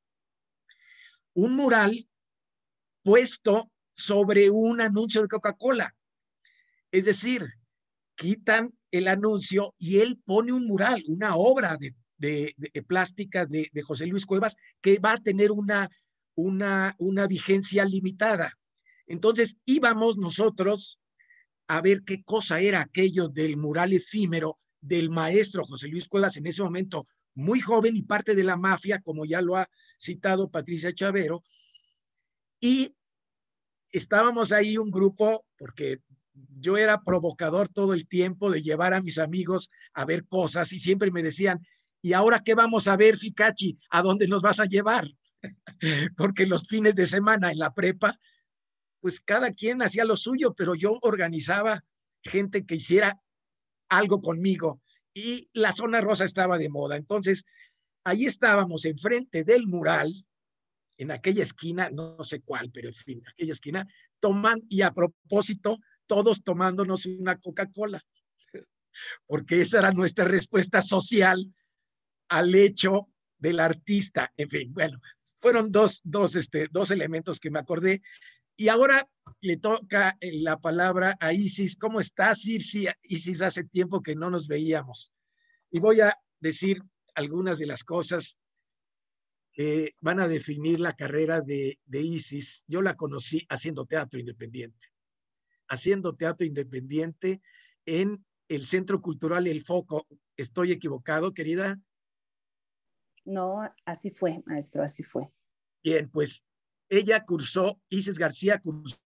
Un mural puesto sobre un anuncio de Coca-Cola. Es decir, quitan el anuncio y él pone un mural, una obra de plástica de José Luis Cuevas que va a tener una vigencia limitada. Entonces íbamos nosotros a ver qué cosa era aquello del mural efímero del maestro José Luis Cuevas, en ese momento muy joven y parte de la mafia, como ya lo ha citado Patricia Chavero, y estábamos ahí un grupo, porque yo era provocador todo el tiempo de llevar a mis amigos a ver cosas y siempre me decían, ¿y ahora qué vamos a ver, Ficachi? ¿A dónde nos vas a llevar? Porque los fines de semana en la prepa, pues cada quien hacía lo suyo, pero yo organizaba gente que hiciera algo conmigo y la Zona Rosa estaba de moda. Entonces, ahí estábamos enfrente del mural, en aquella esquina, no sé cuál, pero en fin, aquella esquina, y a propósito, todos tomándonos una Coca-Cola, porque esa era nuestra respuesta social al hecho del artista. En fin, bueno, fueron dos elementos que me acordé. Y ahora le toca la palabra a Isis. ¿Cómo estás, Isis? Hace tiempo que no nos veíamos. Y voy a decir algunas de las cosas que van a definir la carrera de Isis. Yo la conocí haciendo teatro independiente. Haciendo teatro independiente en el Centro Cultural El Foco. ¿Estoy equivocado, querida? No, así fue, maestro, así fue. Bien, pues ella cursó, Isis García cursó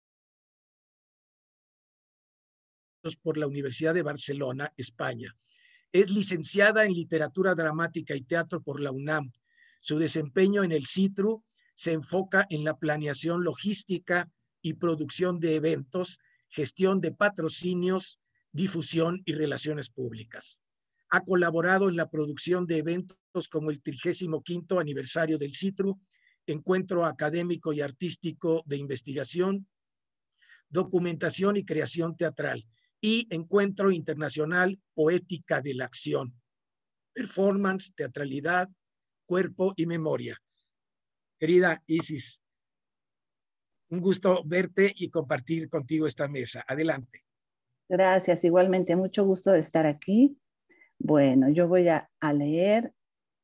por la Universidad de Barcelona, España. Es licenciada en Literatura Dramática y Teatro por la UNAM. Su desempeño en el CITRU se enfoca en la planeación logística y producción de eventos, gestión de patrocinios, difusión y relaciones públicas. Ha colaborado en la producción de eventos como el 35º aniversario del CITRU, Encuentro Académico y Artístico de Investigación, Documentación y Creación Teatral, y Encuentro Internacional Poética de la Acción, Performance, Teatralidad, Cuerpo y Memoria. Querida Isis, un gusto verte y compartir contigo esta mesa. Adelante. Gracias, igualmente, mucho gusto de estar aquí. Bueno, yo voy a leer.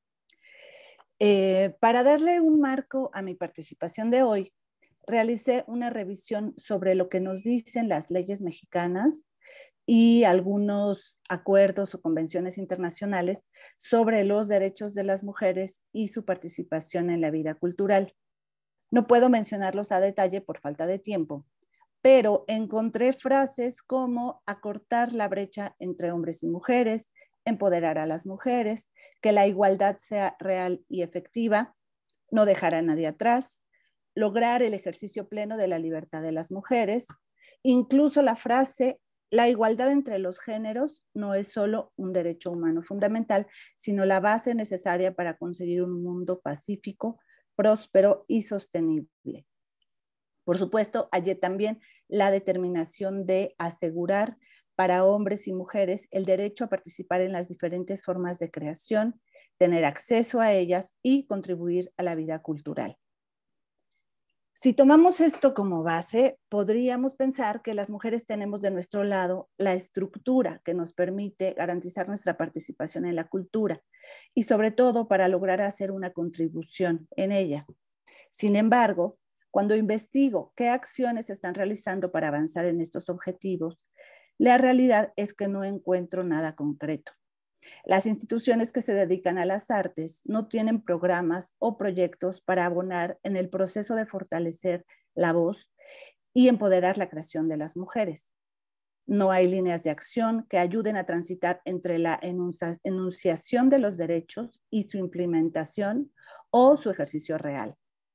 Para darle un marco a mi participación de hoy, realicé una revisión sobre lo que nos dicen las leyes mexicanas y algunos acuerdos o convenciones internacionales sobre los derechos de las mujeres y su participación en la vida cultural. No puedo mencionarlos a detalle por falta de tiempo, pero encontré frases como acortar la brecha entre hombres y mujeres, empoderar a las mujeres, que la igualdad sea real y efectiva, no dejar a nadie atrás, lograr el ejercicio pleno de la libertad de las mujeres, incluso la frase la igualdad entre los géneros no es solo un derecho humano fundamental, sino la base necesaria para conseguir un mundo pacífico, próspero y sostenible. Por supuesto, hallé también la determinación de asegurar para hombres y mujeres el derecho a participar en las diferentes formas de creación, tener acceso a ellas y contribuir a la vida cultural. Si tomamos esto como base, podríamos pensar que las mujeres tenemos de nuestro lado la estructura que nos permite garantizar nuestra participación en la cultura y sobre todo para lograr hacer una contribución en ella. Sin embargo, cuando investigo qué acciones se están realizando para avanzar en estos objetivos, La realidad es que no encuentro nada concreto. Las instituciones que se dedican a las artes no tienen programas o proyectos para abonar en el proceso de fortalecer la voz y empoderar la creación de las mujeres. No hay líneas de acción que ayuden a transitar entre la enunciación de los derechos y su implementación o su ejercicio real.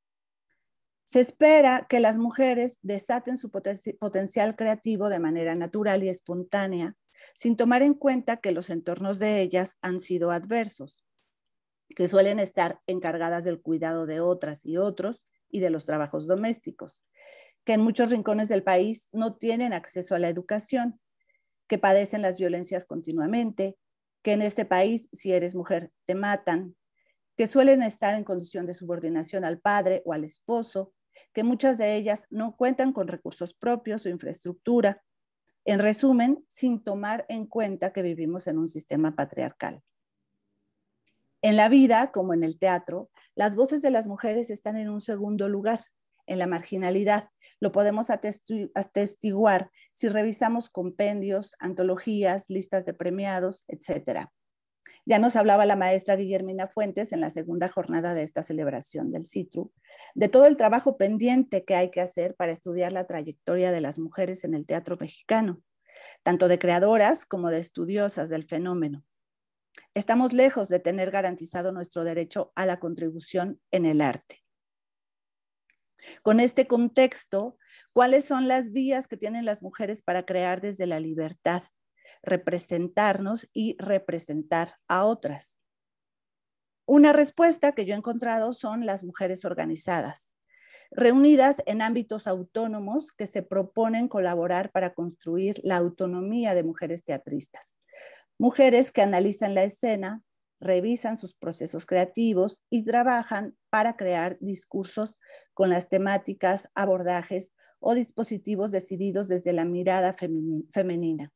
Se espera que las mujeres desaten su potencial creativo de manera natural y espontánea, sin tomar en cuenta que los entornos de ellas han sido adversos, que suelen estar encargadas del cuidado de otras y otros y de los trabajos domésticos, que en muchos rincones del país no tienen acceso a la educación, que padecen las violencias continuamente, que en este país, si eres mujer, te matan, que suelen estar en condición de subordinación al padre o al esposo, que muchas de ellas no cuentan con recursos propios o infraestructura. En resumen, sin tomar en cuenta que vivimos en un sistema patriarcal. En la vida, como en el teatro, las voces de las mujeres están en un segundo lugar, en la marginalidad. Lo podemos atestiguar si revisamos compendios, antologías, listas de premiados, etc. Ya nos hablaba la maestra Guillermina Fuentes en la segunda jornada de esta celebración del CITRU, de todo el trabajo pendiente que hay que hacer para estudiar la trayectoria de las mujeres en el teatro mexicano, tanto de creadoras como de estudiosas del fenómeno. Estamos lejos de tener garantizado nuestro derecho a la contribución en el arte. Con este contexto, ¿cuáles son las vías que tienen las mujeres para crear desde la libertad, representarnos y representar a otras? Una respuesta que yo he encontrado son las mujeres organizadas, reunidas en ámbitos autónomos que se proponen colaborar para construir la autonomía de mujeres teatristas. Mujeres que analizan la escena, revisan sus procesos creativos y trabajan para crear discursos con las temáticas, abordajes o dispositivos decididos desde la mirada femenina.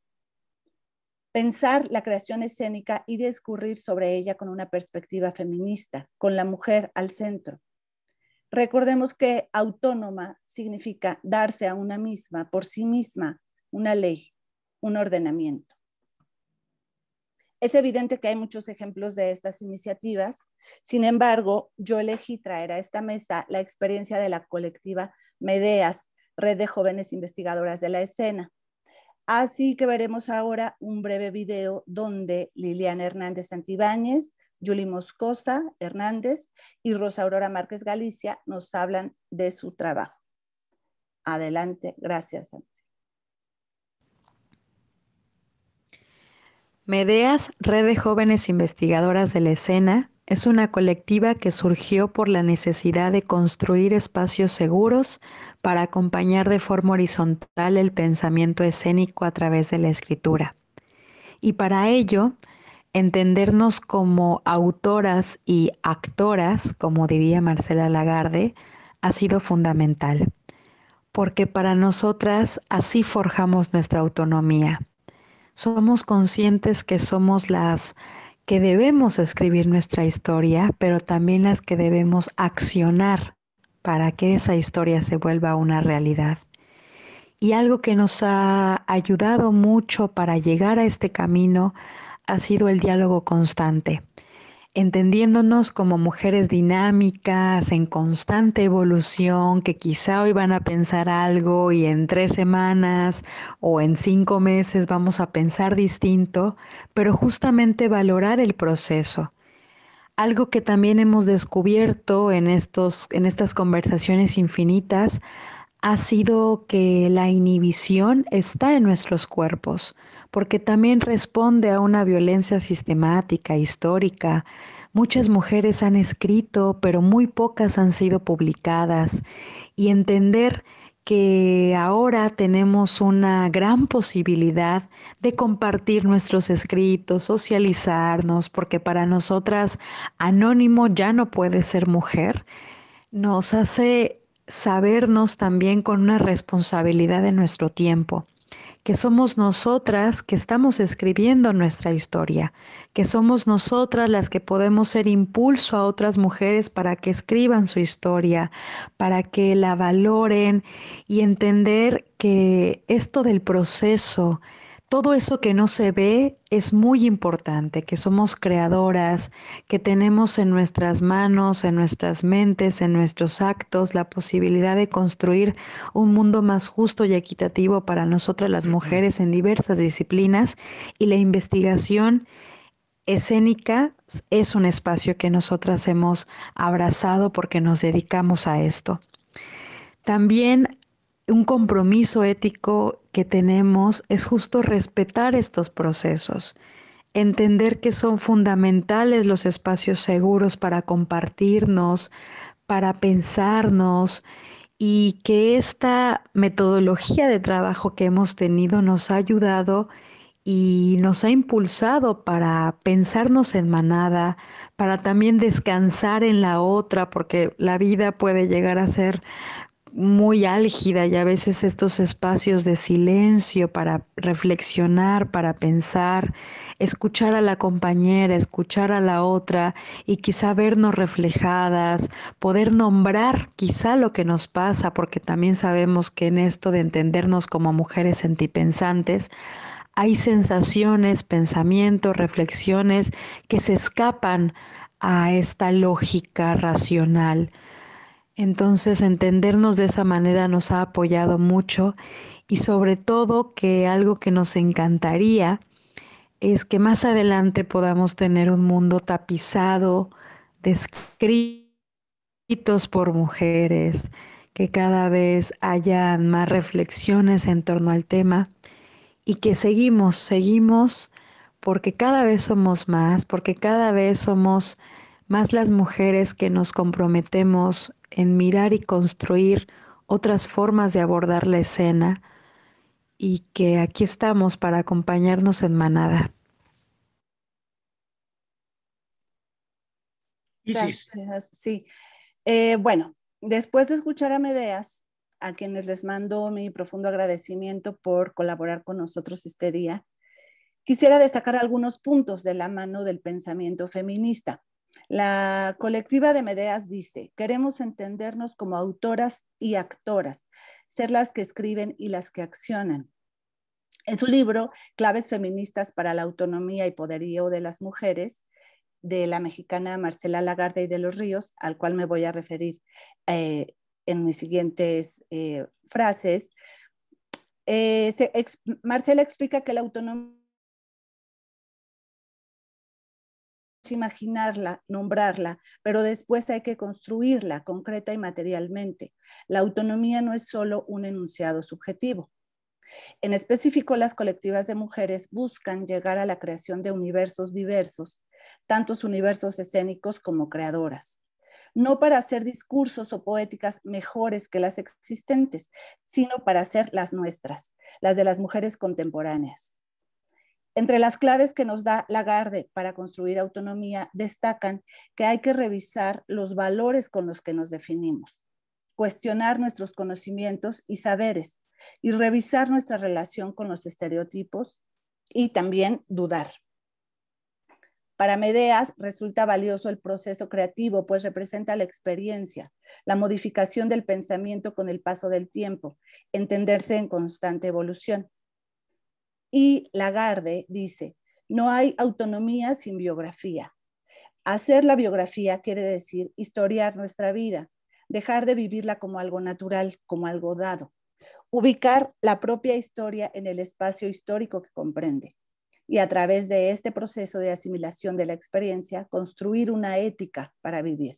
Pensar la creación escénica y discurrir sobre ella con una perspectiva feminista, con la mujer al centro. Recordemos que autónoma significa darse a una misma, por sí misma, una ley, un ordenamiento. Es evidente que hay muchos ejemplos de estas iniciativas. Sin embargo, yo elegí traer a esta mesa la experiencia de la colectiva Medeas, Red de Jóvenes Investigadoras de la Escena. Así que veremos ahora un breve video donde Liliana Hernández Santibáñez, Yuli Moscosa Hernández y Rosa Aurora Márquez Galicia nos hablan de su trabajo. Adelante, gracias. Medeas, Red de Jóvenes Investigadoras de la Escena, es una colectiva que surgió por la necesidad de construir espacios seguros para acompañar de forma horizontal el pensamiento escénico a través de la escritura. Y para ello, entendernos como autoras y actoras, como diría Marcela Lagarde, ha sido fundamental, porque para nosotras así forjamos nuestra autonomía. Somos conscientes que somos las que debemos escribir nuestra historia, pero también las que debemos accionar para que esa historia se vuelva una realidad. Y algo que nos ha ayudado mucho para llegar a este camino ha sido el diálogo constante, entendiéndonos como mujeres dinámicas, en constante evolución, que quizá hoy van a pensar algo y en 3 semanas o en 5 meses vamos a pensar distinto, pero justamente valorar el proceso. Algo que también hemos descubierto en estas conversaciones infinitas ha sido que la inhibición está en nuestros cuerpos, porque también responde a una violencia sistemática, histórica. Muchas mujeres han escrito, pero muy pocas han sido publicadas. Y entender que ahora tenemos una gran posibilidad de compartir nuestros escritos, socializarnos, porque para nosotras anónimo ya no puede ser mujer, nos hace sabernos también con una responsabilidad de nuestro tiempo, que somos nosotras que estamos escribiendo nuestra historia, que somos nosotras las que podemos ser impulso a otras mujeres para que escriban su historia, para que la valoren y entender que esto del proceso todo eso que no se ve es muy importante, que somos creadoras, que tenemos en nuestras manos, en nuestras mentes, en nuestros actos, la posibilidad de construir un mundo más justo y equitativo para nosotras las mujeres en diversas disciplinas, y la investigación escénica es un espacio que nosotras hemos abrazado porque nos dedicamos a esto. También un compromiso ético que tenemos es justo respetar estos procesos, entender que son fundamentales los espacios seguros para compartirnos, para pensarnos, y que esta metodología de trabajo que hemos tenido nos ha ayudado y nos ha impulsado para pensarnos en manada, para también descansar en la otra, porque la vida puede llegar a ser muy álgida, y a veces estos espacios de silencio para reflexionar, para pensar, escuchar a la compañera, escuchar a la otra y quizá vernos reflejadas, poder nombrar quizá lo que nos pasa, porque también sabemos que en esto de entendernos como mujeres sentipensantes hay sensaciones, pensamientos, reflexiones que se escapan a esta lógica racional. Entonces, entendernos de esa manera nos ha apoyado mucho, y sobre todo que algo que nos encantaría es que más adelante podamos tener un mundo tapizado de escritos por mujeres, que cada vez hayan más reflexiones en torno al tema, y que seguimos porque cada vez somos más, porque cada vez somos más las mujeres que nos comprometemos en mirar y construir otras formas de abordar la escena, y que aquí estamos para acompañarnos en manada. Isis. Gracias, sí. Bueno, después de escuchar a Medeas, a quienes les mando mi profundo agradecimiento por colaborar con nosotros este día, quisiera destacar algunos puntos de la mano del pensamiento feminista. La colectiva de Medeas dice: queremos entendernos como autoras y actoras, ser las que escriben y las que accionan. En su libro, Claves feministas para la autonomía y poderío de las mujeres, de la mexicana Marcela Lagarde y de los Ríos, al cual me voy a referir en mis siguientes frases, Marcela explica que la autonomía es imaginarla, nombrarla, pero después hay que construirla concreta y materialmente. La autonomía no es solo un enunciado subjetivo. En específico, las colectivas de mujeres buscan llegar a la creación de universos diversos, tantos universos escénicos como creadoras. No para hacer discursos o poéticas mejores que las existentes, sino para hacer las nuestras, las de las mujeres contemporáneas. Entre las claves que nos da Lagarde para construir autonomía, destacan que hay que revisar los valores con los que nos definimos, cuestionar nuestros conocimientos y saberes, y revisar nuestra relación con los estereotipos, y también dudar. Para Medeas resulta valioso el proceso creativo, pues representa la experiencia, la modificación del pensamiento con el paso del tiempo, entenderse en constante evolución. Y Lagarde dice: no hay autonomía sin biografía. Hacer la biografía quiere decir historiar nuestra vida, dejar de vivirla como algo natural, como algo dado, ubicar la propia historia en el espacio histórico que comprende, y a través de este proceso de asimilación de la experiencia, construir una ética para vivir.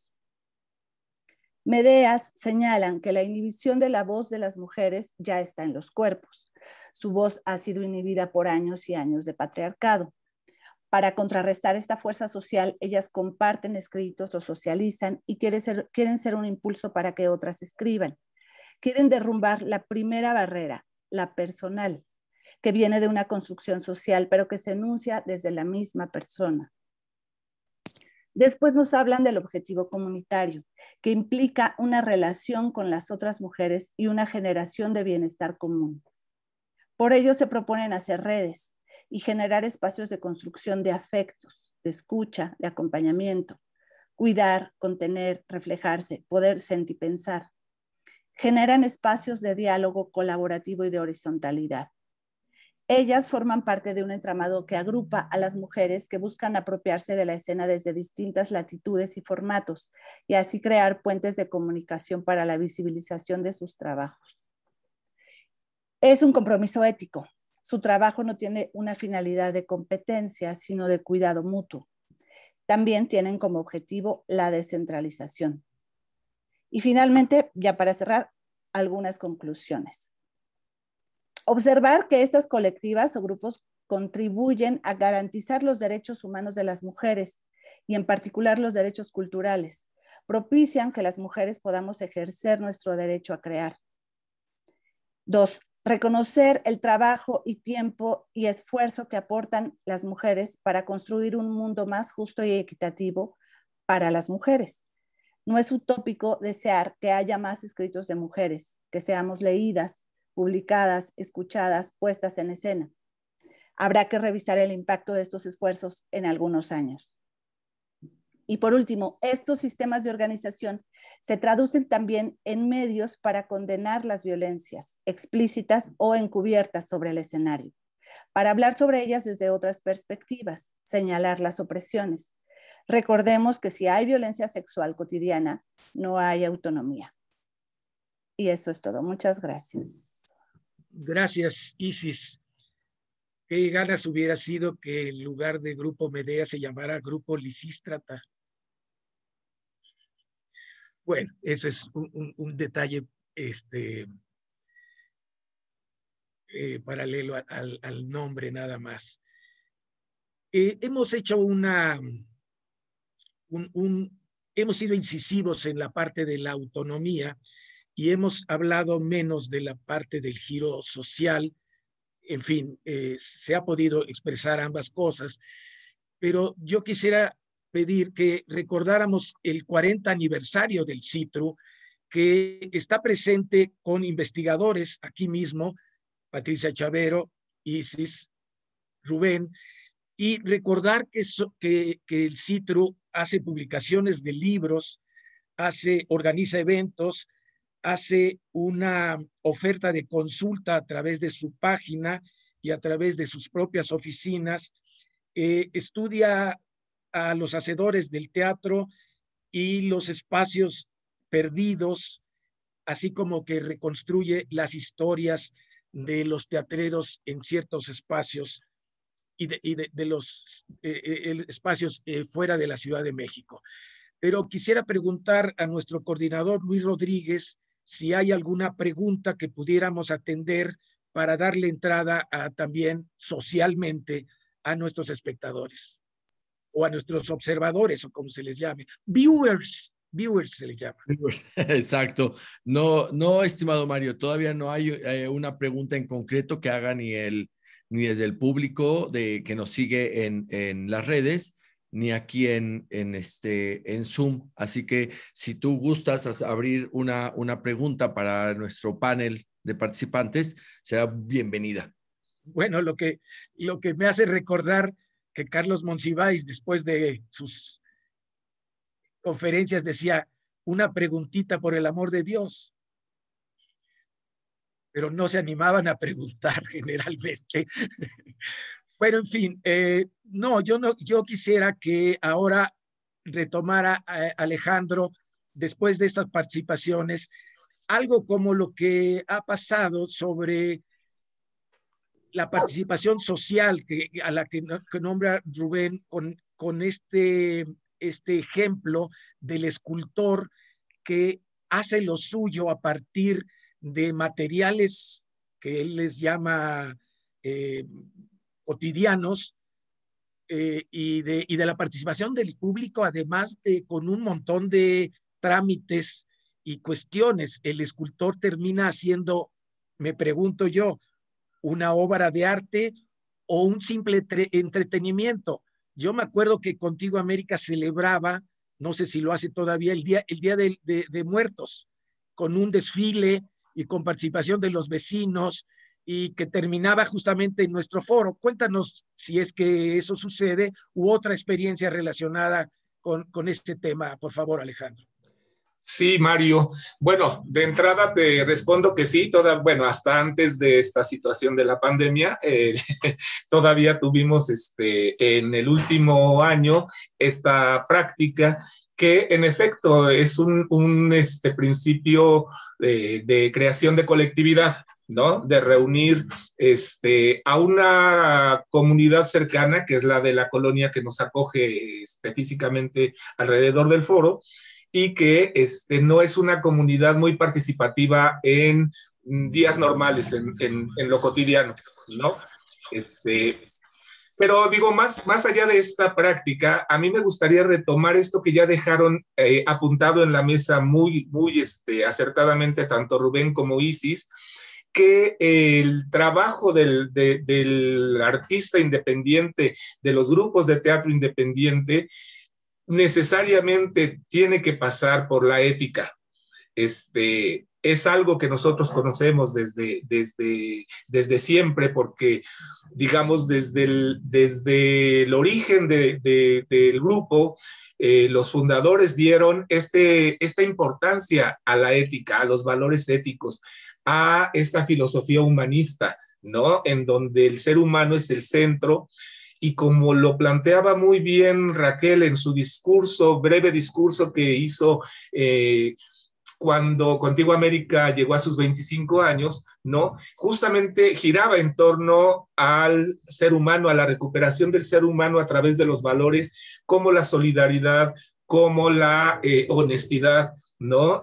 Medeas señalan que la inhibición de la voz de las mujeres ya está en los cuerpos. Su voz ha sido inhibida por años y años de patriarcado. Para contrarrestar esta fuerza social, ellas comparten escritos, los socializan y quieren ser un impulso para que otras escriban. Quieren derrumbar la primera barrera, la personal, que viene de una construcción social, pero que se enuncia desde la misma persona. Después nos hablan del objetivo comunitario, que implica una relación con las otras mujeres y una generación de bienestar común. Por ello se proponen hacer redes y generar espacios de construcción de afectos, de escucha, de acompañamiento, cuidar, contener, reflejarse, poder sentir y pensar. Generan espacios de diálogo colaborativo y de horizontalidad. Ellas forman parte de un entramado que agrupa a las mujeres que buscan apropiarse de la escena desde distintas latitudes y formatos, y así crear puentes de comunicación para la visibilización de sus trabajos. Es un compromiso ético. Su trabajo no tiene una finalidad de competencia, sino de cuidado mutuo. También tienen como objetivo la descentralización. Y finalmente, ya para cerrar, algunas conclusiones. Observar que estas colectivas o grupos contribuyen a garantizar los derechos humanos de las mujeres y en particular los derechos culturales. Propician que las mujeres podamos ejercer nuestro derecho a crear. 2. Reconocer el trabajo y tiempo y esfuerzo que aportan las mujeres para construir un mundo más justo y equitativo para las mujeres. No es utópico desear que haya más escritos de mujeres, que seamos leídas, publicadas, escuchadas, puestas en escena. Habrá que revisar el impacto de estos esfuerzos en algunos años. Y por último, estos sistemas de organización se traducen también en medios para condenar las violencias explícitas o encubiertas sobre el escenario, para hablar sobre ellas desde otras perspectivas, señalar las opresiones. Recordemos que si hay violencia sexual cotidiana, no hay autonomía. Y eso es todo. Muchas gracias. Gracias, Isis. Qué ganas hubiera sido que en lugar de Grupo Medea se llamara Grupo Lisístrata. Bueno, eso es un detalle paralelo al nombre nada más. Hemos hecho hemos sido incisivos en la parte de la autonomía y hemos hablado menos de la parte del giro social. En fin, se ha podido expresar ambas cosas, pero yo quisiera pedir que recordáramos el 40 aniversario del CITRU, que está presente con investigadores aquí mismo, Patricia Chavero, Isis, Rubén, y recordar que el CITRU hace publicaciones de libros, organiza eventos, hace una oferta de consulta a través de su página y a través de sus propias oficinas, estudia a los hacedores del teatro y los espacios perdidos, así como que reconstruye las historias de los teatreros en ciertos espacios y de los espacios fuera de la Ciudad de México. Pero quisiera preguntar a nuestro coordinador Luis Rodríguez si hay alguna pregunta que pudiéramos atender para darle entrada también socialmente a nuestros espectadores o a nuestros observadores, o como se les llame. Viewers se les llama. Exacto. No, estimado Mario, todavía no hay una pregunta en concreto que haga ni desde el público que nos sigue en las redes, ni aquí en Zoom. Así que si tú gustas abrir una pregunta para nuestro panel de participantes, será bienvenida. Bueno, lo que me hace recordar que Carlos Monsiváis, después de sus conferencias, decía una preguntita por el amor de Dios, pero no se animaban a preguntar generalmente. Bueno, en fin, yo quisiera que ahora retomara Alejandro, después de estas participaciones, algo como lo que ha pasado sobre la participación social a la que nombra Rubén con este ejemplo del escultor que hace lo suyo a partir de materiales que él les llama cotidianos, y de la participación del público, además con un montón de trámites y cuestiones. El escultor termina haciendo, me pregunto yo, una obra de arte o un simple entretenimiento. Yo me acuerdo que Contigo América celebraba, no sé si lo hace todavía, el día de Muertos, con un desfile y con participación de los vecinos, y que terminaba justamente en nuestro foro. Cuéntanos si es que eso sucede u otra experiencia relacionada con este tema, por favor, Alejandro. Sí, Mario. Bueno, de entrada te respondo que sí, bueno, hasta antes de esta situación de la pandemia, todavía tuvimos en el último año esta práctica que en efecto es un principio de creación de colectividad, ¿no? De reunir a una comunidad cercana, que es la de la colonia que nos acoge físicamente alrededor del foro, y que no es una comunidad muy participativa en días normales, en lo cotidiano, ¿no? Pero digo, más allá de esta práctica, a mí me gustaría retomar esto que ya dejaron apuntado en la mesa muy acertadamente tanto Rubén como Isis, que el trabajo del artista independiente, de los grupos de teatro independiente, necesariamente tiene que pasar por la ética. Es algo que nosotros conocemos desde siempre, porque, digamos, desde el origen del grupo, los fundadores dieron esta importancia a la ética, a los valores éticos, a esta filosofía humanista, ¿no? En donde el ser humano es el centro. Y como lo planteaba muy bien Raquel en su discurso, breve discurso que hizo cuando Contigo América llegó a sus 25 años, ¿no? Justamente giraba en torno al ser humano, a la recuperación del ser humano a través de los valores como la solidaridad, como la honestidad, ¿no?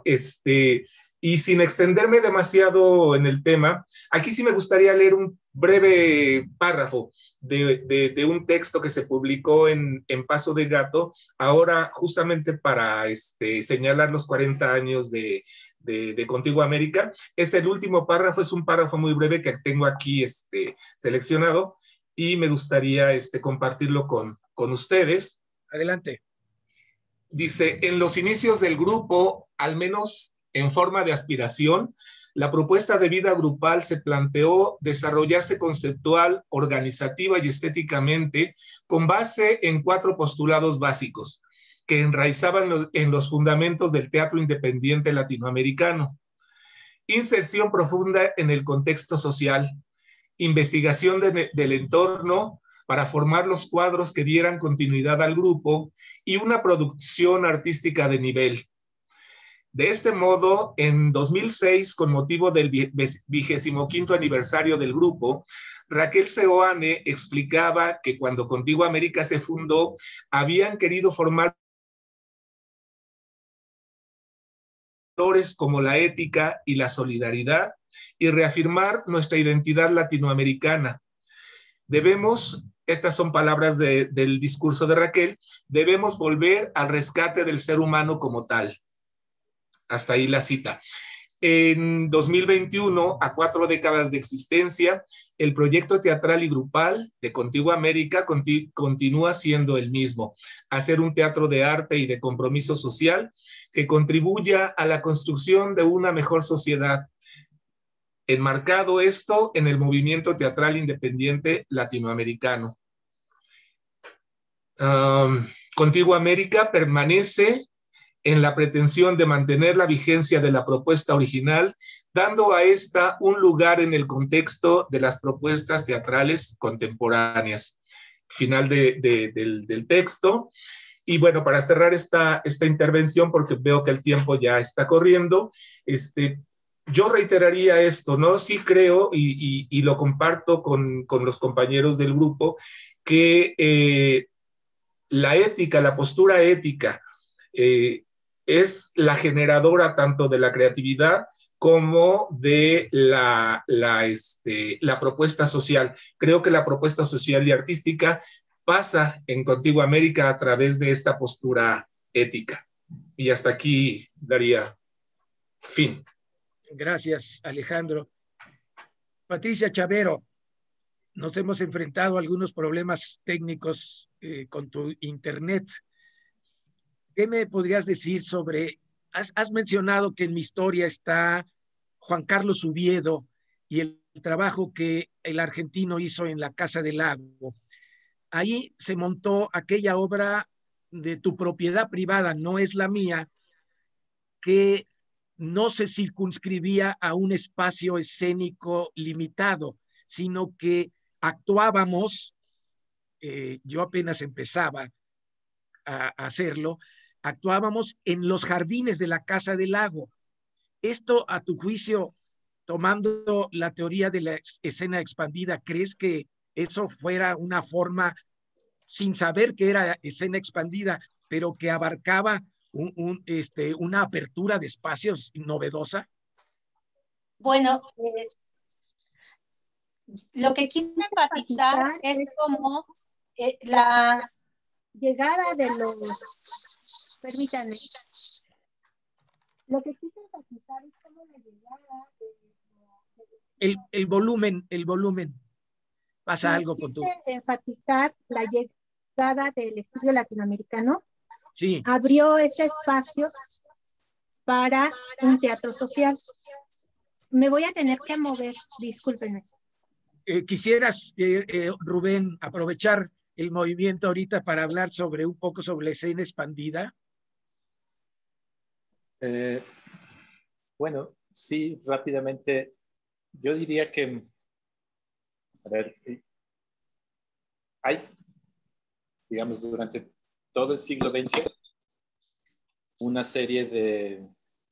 Y sin extenderme demasiado en el tema, aquí sí me gustaría leer un breve párrafo de un texto que se publicó en Paso de Gato, ahora justamente para señalar los 40 años de Contigo América. Es el último párrafo, es un párrafo muy breve que tengo aquí seleccionado y me gustaría compartirlo con ustedes. Adelante. Dice, en los inicios del grupo, al menos en forma de aspiración, la propuesta de vida grupal se planteó desarrollarse conceptual, organizativa y estéticamente con base en 4 postulados básicos que enraizaban en los fundamentos del teatro independiente latinoamericano. Inserción profunda en el contexto social, investigación del entorno para formar los cuadros que dieran continuidad al grupo y una producción artística de nivel. De este modo, en 2006, con motivo del 25º aniversario del grupo, Raquel Seoane explicaba que cuando Contigo América se fundó, habían querido formar valores como la ética y la solidaridad y reafirmar nuestra identidad latinoamericana. Estas son palabras del discurso de Raquel, debemos volver al rescate del ser humano como tal. Hasta ahí la cita. En 2021, a 4 décadas de existencia, el proyecto teatral y grupal de Contigo América continúa siendo el mismo: hacer un teatro de arte y de compromiso social que contribuya a la construcción de una mejor sociedad. Enmarcado esto en el movimiento teatral independiente latinoamericano. Contigo América permanece en la pretensión de mantener la vigencia de la propuesta original, dando a esta un lugar en el contexto de las propuestas teatrales contemporáneas. Final del texto. Y bueno, para cerrar esta intervención, porque veo que el tiempo ya está corriendo, yo reiteraría esto, ¿no? Sí creo, y lo comparto con los compañeros del grupo, que la ética, la postura ética, es la generadora tanto de la creatividad como de la propuesta social. Creo que la propuesta social y artística pasa en Contigo América a través de esta postura ética. Y hasta aquí daría fin. Gracias, Alejandro. Patricia Chavero, nos hemos enfrentado a algunos problemas técnicos con tu internet. ¿Qué me podrías decir sobre, has mencionado que en mi historia está Juan Carlos Oviedo y el trabajo que el argentino hizo en la Casa del Lago? Ahí se montó aquella obra de Tu propiedad privada no es la mía, que no se circunscribía a un espacio escénico limitado, sino que actuábamos, yo apenas empezaba a hacerlo, actuábamos en los jardines de la Casa del Lago. Esto, a tu juicio, tomando la teoría de la escena expandida, ¿crees que eso fuera una forma, sin saber que era escena expandida, pero que abarcaba una apertura de espacios novedosa? Bueno, lo que quise enfatizar es como la llegada de los... Permítanme. Lo que quise enfatizar es como la llegada de... El volumen. ¿Pasa algo con tu...? Quise enfatizar la llegada del estudio latinoamericano. Sí. Abrió ese espacio para un teatro social. Me voy a tener que mover, discúlpenme. Quisieras, Rubén, aprovechar el movimiento ahorita para hablar un poco sobre la escena expandida. Bueno, sí, rápidamente. Yo diría que, a ver, hay, digamos, durante todo el siglo XX, una serie de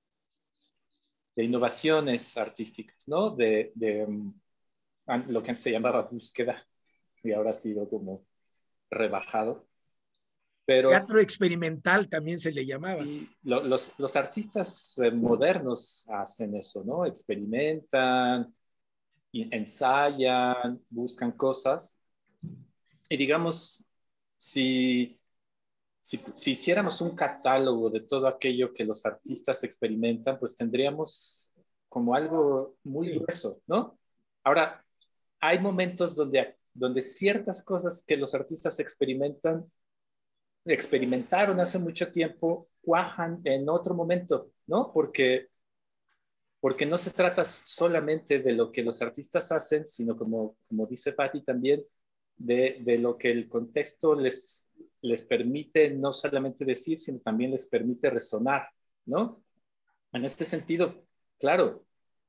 innovaciones artísticas, ¿no? De lo que antes se llamaba búsqueda y ahora ha sido como rebajado. Pero, teatro experimental también se le llamaba. Sí, los artistas modernos hacen eso, ¿no? Experimentan, ensayan, buscan cosas. Y digamos, si hiciéramos un catálogo de todo aquello que los artistas experimentan, pues tendríamos como algo muy grueso, ¿no? Ahora, hay momentos donde ciertas cosas que los artistas experimentaron hace mucho tiempo, cuajan en otro momento, ¿no? Porque no se trata solamente de lo que los artistas hacen, sino como dice Patti también, de lo que el contexto les permite no solamente decir, sino también les permite resonar, ¿no? En este sentido, claro,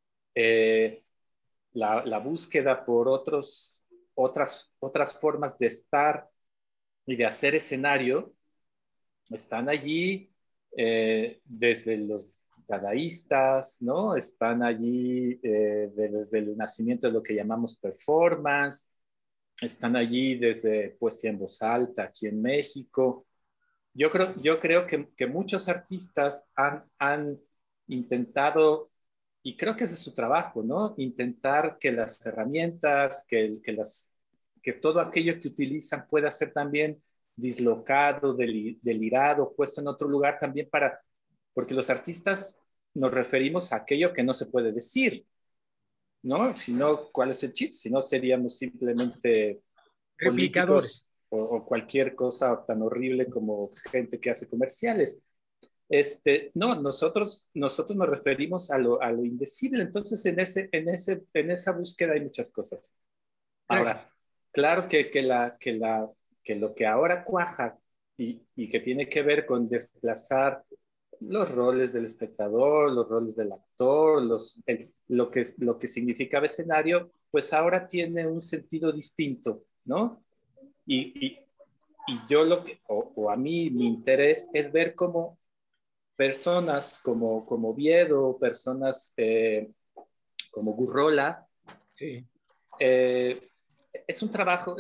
la búsqueda por otras formas de estar y de hacer escenario están allí desde los dadaístas, ¿no? Están allí desde el nacimiento de lo que llamamos performance, están allí desde poesía en voz alta aquí en México. Yo creo que muchos artistas han intentado, y creo que ese es su trabajo, ¿no? Intentar que las herramientas, que todo aquello que utilizan pueda ser también dislocado, delirado, puesto en otro lugar también porque los artistas nos referimos a aquello que no se puede decir, ¿no? Si no, ¿cuál es el chiste? Si no, seríamos simplemente replicadores o cualquier cosa tan horrible como gente que hace comerciales. No, nosotros nos referimos a lo indecible. Entonces, en esa búsqueda hay muchas cosas. Ahora, claro que lo que ahora cuaja y que tiene que ver con desplazar los roles del espectador, los roles del actor, lo que significaba escenario, pues ahora tiene un sentido distinto, ¿no? Y yo o a mí mi interés es ver cómo personas como Oviedo, personas como Gurrola, sí. Es un trabajo,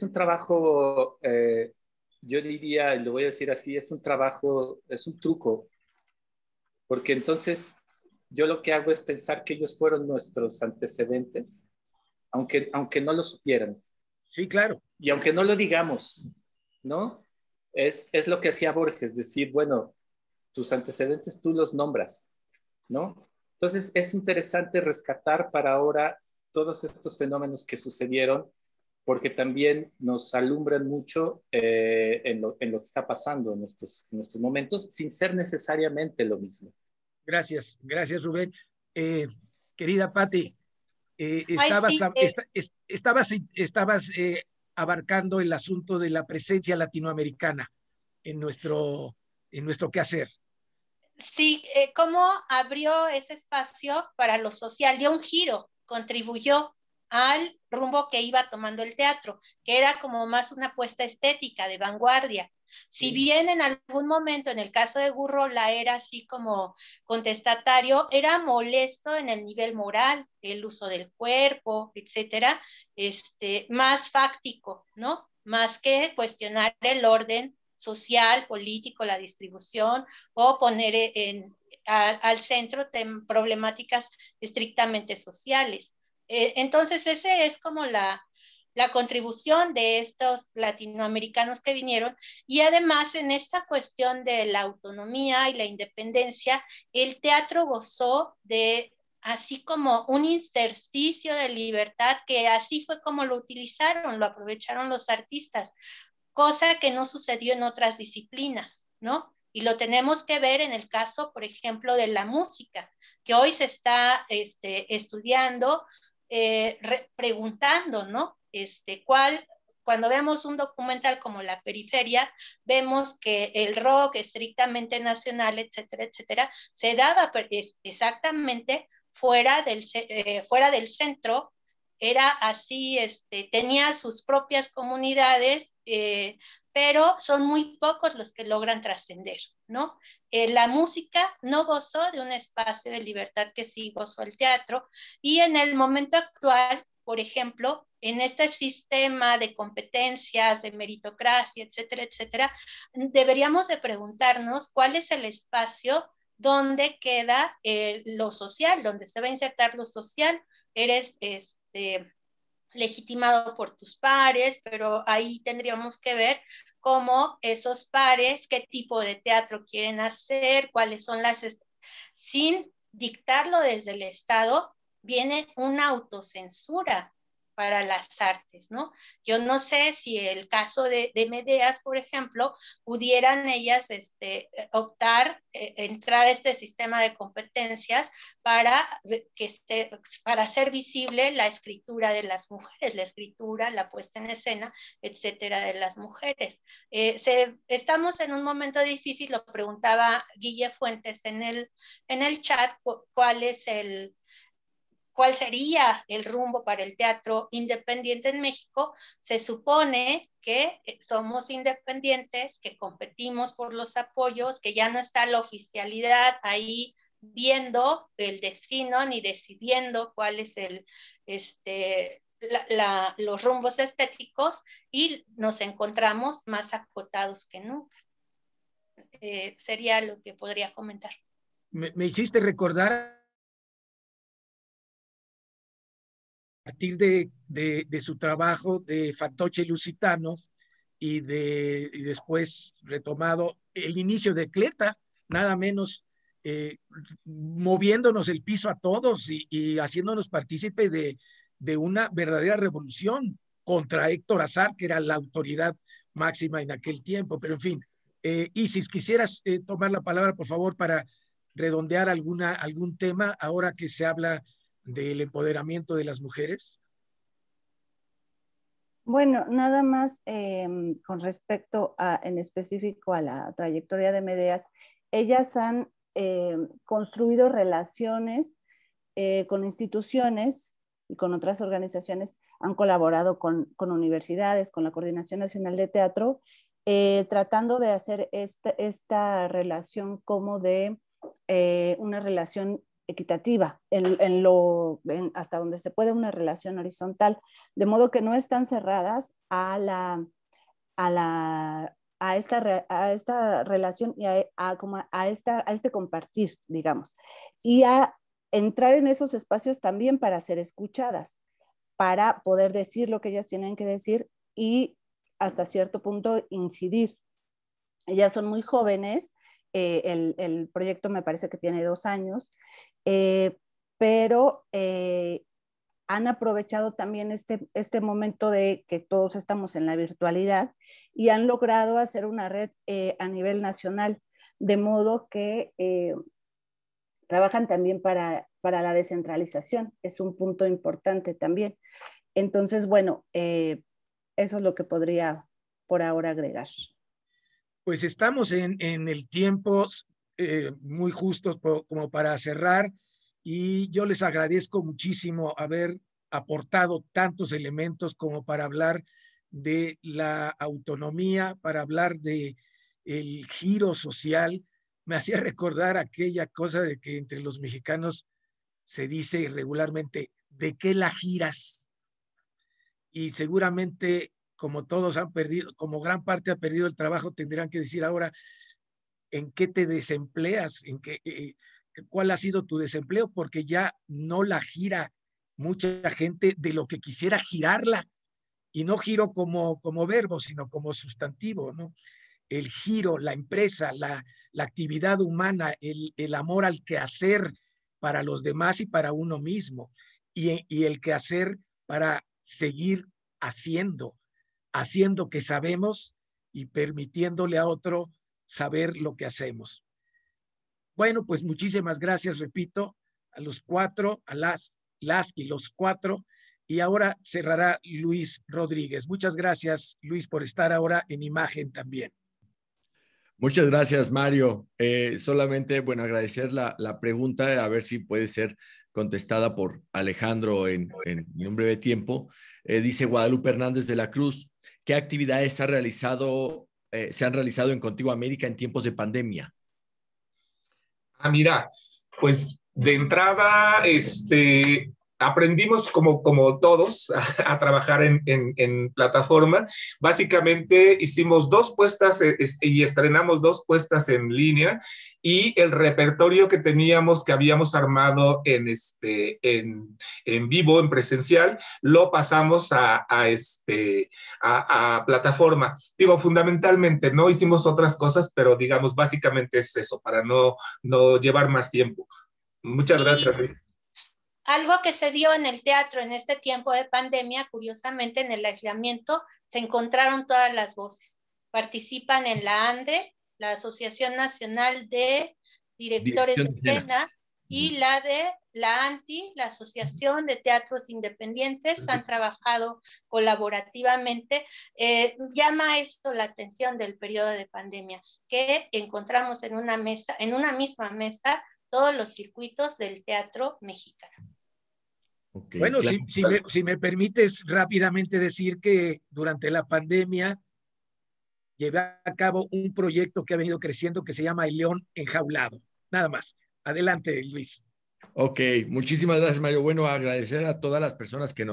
yo diría, y lo voy a decir así, es un truco, porque entonces yo lo que hago es pensar que ellos fueron nuestros antecedentes, aunque no lo supieran. Sí, claro. Y aunque no lo digamos, ¿no? Es lo que hacía Borges, decir, bueno, tus antecedentes tú los nombras, ¿no? Entonces es interesante rescatar para ahora todos estos fenómenos que sucedieron, porque también nos alumbran mucho en lo que está pasando en estos momentos, sin ser necesariamente lo mismo. Gracias Rubén. Querida Patti, estabas abarcando el asunto de la presencia latinoamericana en nuestro quehacer. Sí, cómo abrió ese espacio para lo social, dio un giro, contribuyó al rumbo que iba tomando el teatro, que era como más una apuesta estética, de vanguardia. Si bien en algún momento, en el caso de Gurrola, era así como contestatario, era molesto en el nivel moral, el uso del cuerpo, etcétera, más fáctico, ¿no? Más que cuestionar el orden social, político, la distribución, o poner al centro problemáticas estrictamente sociales. Entonces, ese es como la contribución de estos latinoamericanos que vinieron, y además en esta cuestión de la autonomía y la independencia, el teatro gozó de así como un intersticio de libertad, que así fue como lo utilizaron, lo aprovecharon los artistas, cosa que no sucedió en otras disciplinas, ¿no? Y lo tenemos que ver en el caso, por ejemplo, de la música, que hoy se está estudiando, preguntando, ¿no? Cuando vemos un documental como La Periferia, vemos que el rock estrictamente nacional, etcétera, etcétera, se daba exactamente fuera del centro, era así, tenía sus propias comunidades, pero son muy pocos los que logran trascender, ¿no? La música no gozó de un espacio de libertad que sí gozó el teatro, y en el momento actual, por ejemplo, en este sistema de competencias, de meritocracia, etcétera, etcétera, deberíamos de preguntarnos cuál es el espacio donde queda lo social, donde se va a insertar lo social. Eres legitimado por tus pares, pero ahí tendríamos que ver cómo esos pares, qué tipo de teatro quieren hacer, cuáles son sin dictarlo desde el Estado, viene una autocensura para las artes, ¿no? Yo no sé si el caso de Medeas, por ejemplo, pudieran ellas optar, entrar a este sistema de competencias para para hacer visible la escritura de las mujeres, la escritura, la puesta en escena, etcétera, de las mujeres. Estamos en un momento difícil, lo preguntaba Guille Fuentes en el chat, ¿cuál sería el rumbo para el teatro independiente en México? Se supone que somos independientes, que competimos por los apoyos, que ya no está la oficialidad ahí viendo el destino ni decidiendo cuál es los rumbos estéticos, y nos encontramos más acotados que nunca. Sería lo que podría comentar. Me hiciste recordar a partir de su trabajo de Fantoche Lusitano y después retomado el inicio de Cleta, nada menos, moviéndonos el piso a todos y haciéndonos partícipe de una verdadera revolución contra Héctor Azar, que era la autoridad máxima en aquel tiempo. Pero en fin, Isis, quisieras tomar la palabra, por favor, para redondear algún tema ahora que se habla del empoderamiento de las mujeres. Bueno, nada más con respecto en específico a la trayectoria de Medeas, ellas han construido relaciones con instituciones y con otras organizaciones, han colaborado con universidades, con la Coordinación Nacional de Teatro, tratando de hacer esta relación como de una relación equitativa, hasta donde se puede una relación horizontal, de modo que no están cerradas a esta relación y a este compartir, digamos, y a entrar en esos espacios también para ser escuchadas, para poder decir lo que ellas tienen que decir y hasta cierto punto incidir. Ellas son muy jóvenes, el proyecto me parece que tiene 2 años, pero han aprovechado también este momento de que todos estamos en la virtualidad y han logrado hacer una red a nivel nacional, de modo que trabajan también para la descentralización. Es un punto importante también. Entonces, bueno, eso es lo que podría por ahora agregar. Pues estamos en el tiempo muy justos como para cerrar, y yo les agradezco muchísimo haber aportado tantos elementos como para hablar de la autonomía, para hablar de el giro social. Me hacía recordar aquella cosa de que entre los mexicanos se dice regularmente, ¿de qué la giras? Y seguramente, como todos han perdido, como gran parte ha perdido el trabajo, tendrán que decir ahora, ¿en qué te desempleas? ¿Cuál ha sido tu desempleo? Porque ya no la gira mucha gente de lo que quisiera girarla. Y no giro como verbo, sino como sustantivo, ¿no? El giro, la empresa, la actividad humana, el amor al quehacer para los demás y para uno mismo. Y el quehacer para seguir haciendo que sabemos y permitiéndole a otro saber lo que hacemos. Bueno, pues muchísimas gracias, repito, a los cuatro, a las y los cuatro. Y ahora cerrará Luis Rodríguez. Muchas gracias, Luis, por estar ahora en imagen también. Muchas gracias, Mario. Solamente, bueno, agradecer la pregunta, a ver si puede ser contestada por Alejandro en un breve tiempo. Dice Guadalupe Hernández de la Cruz, ¿qué actividades se han realizado en Contigo América en tiempos de pandemia? Mira, pues de entrada, aprendimos como todos a trabajar en plataforma. Básicamente hicimos 2 puestas y estrenamos 2 puestas en línea, y el repertorio que teníamos, que habíamos armado en vivo, en presencial, lo pasamos a plataforma. Digo, fundamentalmente no hicimos otras cosas, pero digamos, básicamente es eso, para no llevar más tiempo. Muchas gracias, Luis. Algo que se dio en el teatro en este tiempo de pandemia, curiosamente en el aislamiento, se encontraron todas las voces. Participan en la ANDE, la Asociación Nacional de Directores de Escena, y la de la ANTI, la Asociación de Teatros Independientes. Han trabajado colaborativamente. Llama esto la atención del periodo de pandemia, que encontramos en una misma mesa todos los circuitos del teatro mexicano. Okay, bueno, claro. si me permites rápidamente decir que durante la pandemia llevé a cabo un proyecto que ha venido creciendo que se llama El León Enjaulado. Nada más. Adelante, Luis. Ok, muchísimas gracias, Mario. Bueno, agradecer a todas las personas que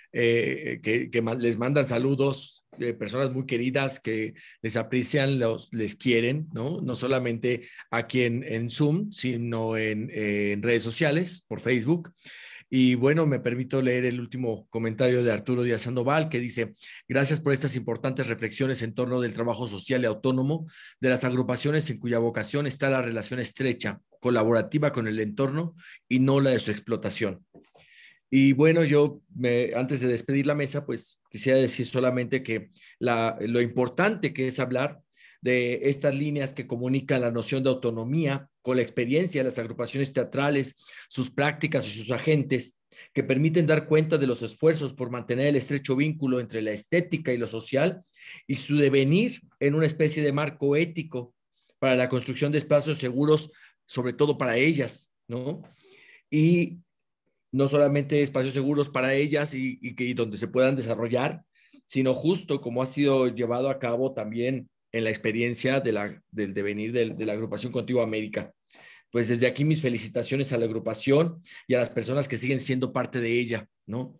les mandan saludos, personas muy queridas que les aprecian, les quieren, ¿no? No solamente aquí en Zoom, sino en redes sociales, por Facebook. Y bueno, me permito leer el último comentario de Arturo Díaz Sandoval, que dice: gracias por estas importantes reflexiones en torno del trabajo social y autónomo de las agrupaciones en cuya vocación está la relación estrecha, colaborativa con el entorno y no la de su explotación. Y bueno, antes de despedir la mesa, pues quisiera decir solamente que lo importante que es hablar de estas líneas que comunican la noción de autonomía con la experiencia de las agrupaciones teatrales, sus prácticas y sus agentes, que permiten dar cuenta de los esfuerzos por mantener el estrecho vínculo entre la estética y lo social y su devenir en una especie de marco ético para la construcción de espacios seguros, sobre todo para ellas, ¿no? Y no solamente espacios seguros para ellas y donde se puedan desarrollar, sino justo como ha sido llevado a cabo también en la experiencia del devenir de la agrupación Contigo América. Pues desde aquí mis felicitaciones a la agrupación y a las personas que siguen siendo parte de ella, ¿no?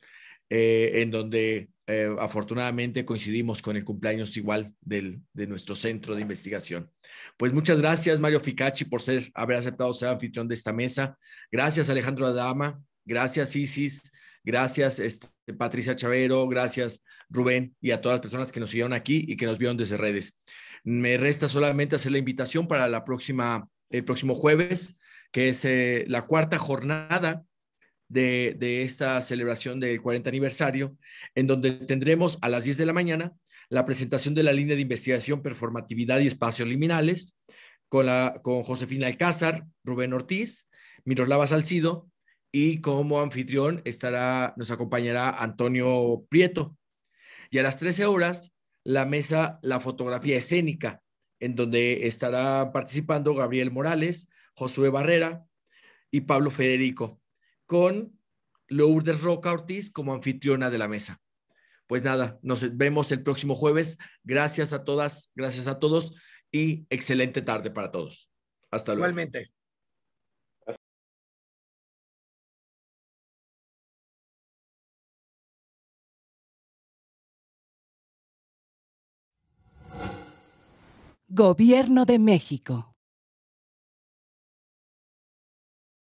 En donde afortunadamente coincidimos con el cumpleaños igual de nuestro centro de investigación. Pues muchas gracias, Mario Ficacci, por haber aceptado ser anfitrión de esta mesa. Gracias, Alejandro Adama. Gracias, Isis. Gracias, Patricia Chavero. Gracias, Rubén, y a todas las personas que nos siguieron aquí y que nos vieron desde redes. Me resta solamente hacer la invitación para el próximo jueves, que es la 4ª jornada de esta celebración del 40 aniversario, en donde tendremos a las 10 de la mañana la presentación de la línea de investigación, performatividad y espacios liminales con Josefina Alcázar, Rubén Ortiz, Miroslava Salcido, y como anfitrión nos acompañará Antonio Prieto. Y a las 13 horas, la mesa La Fotografía Escénica, en donde estará participando Gabriel Morales, Josué Barrera y Pablo Federico, con Lourdes Roca Ortiz como anfitriona de la mesa. Pues nada, nos vemos el próximo jueves. Gracias a todas, gracias a todos y excelente tarde para todos. Hasta luego. Igualmente. Gobierno de México.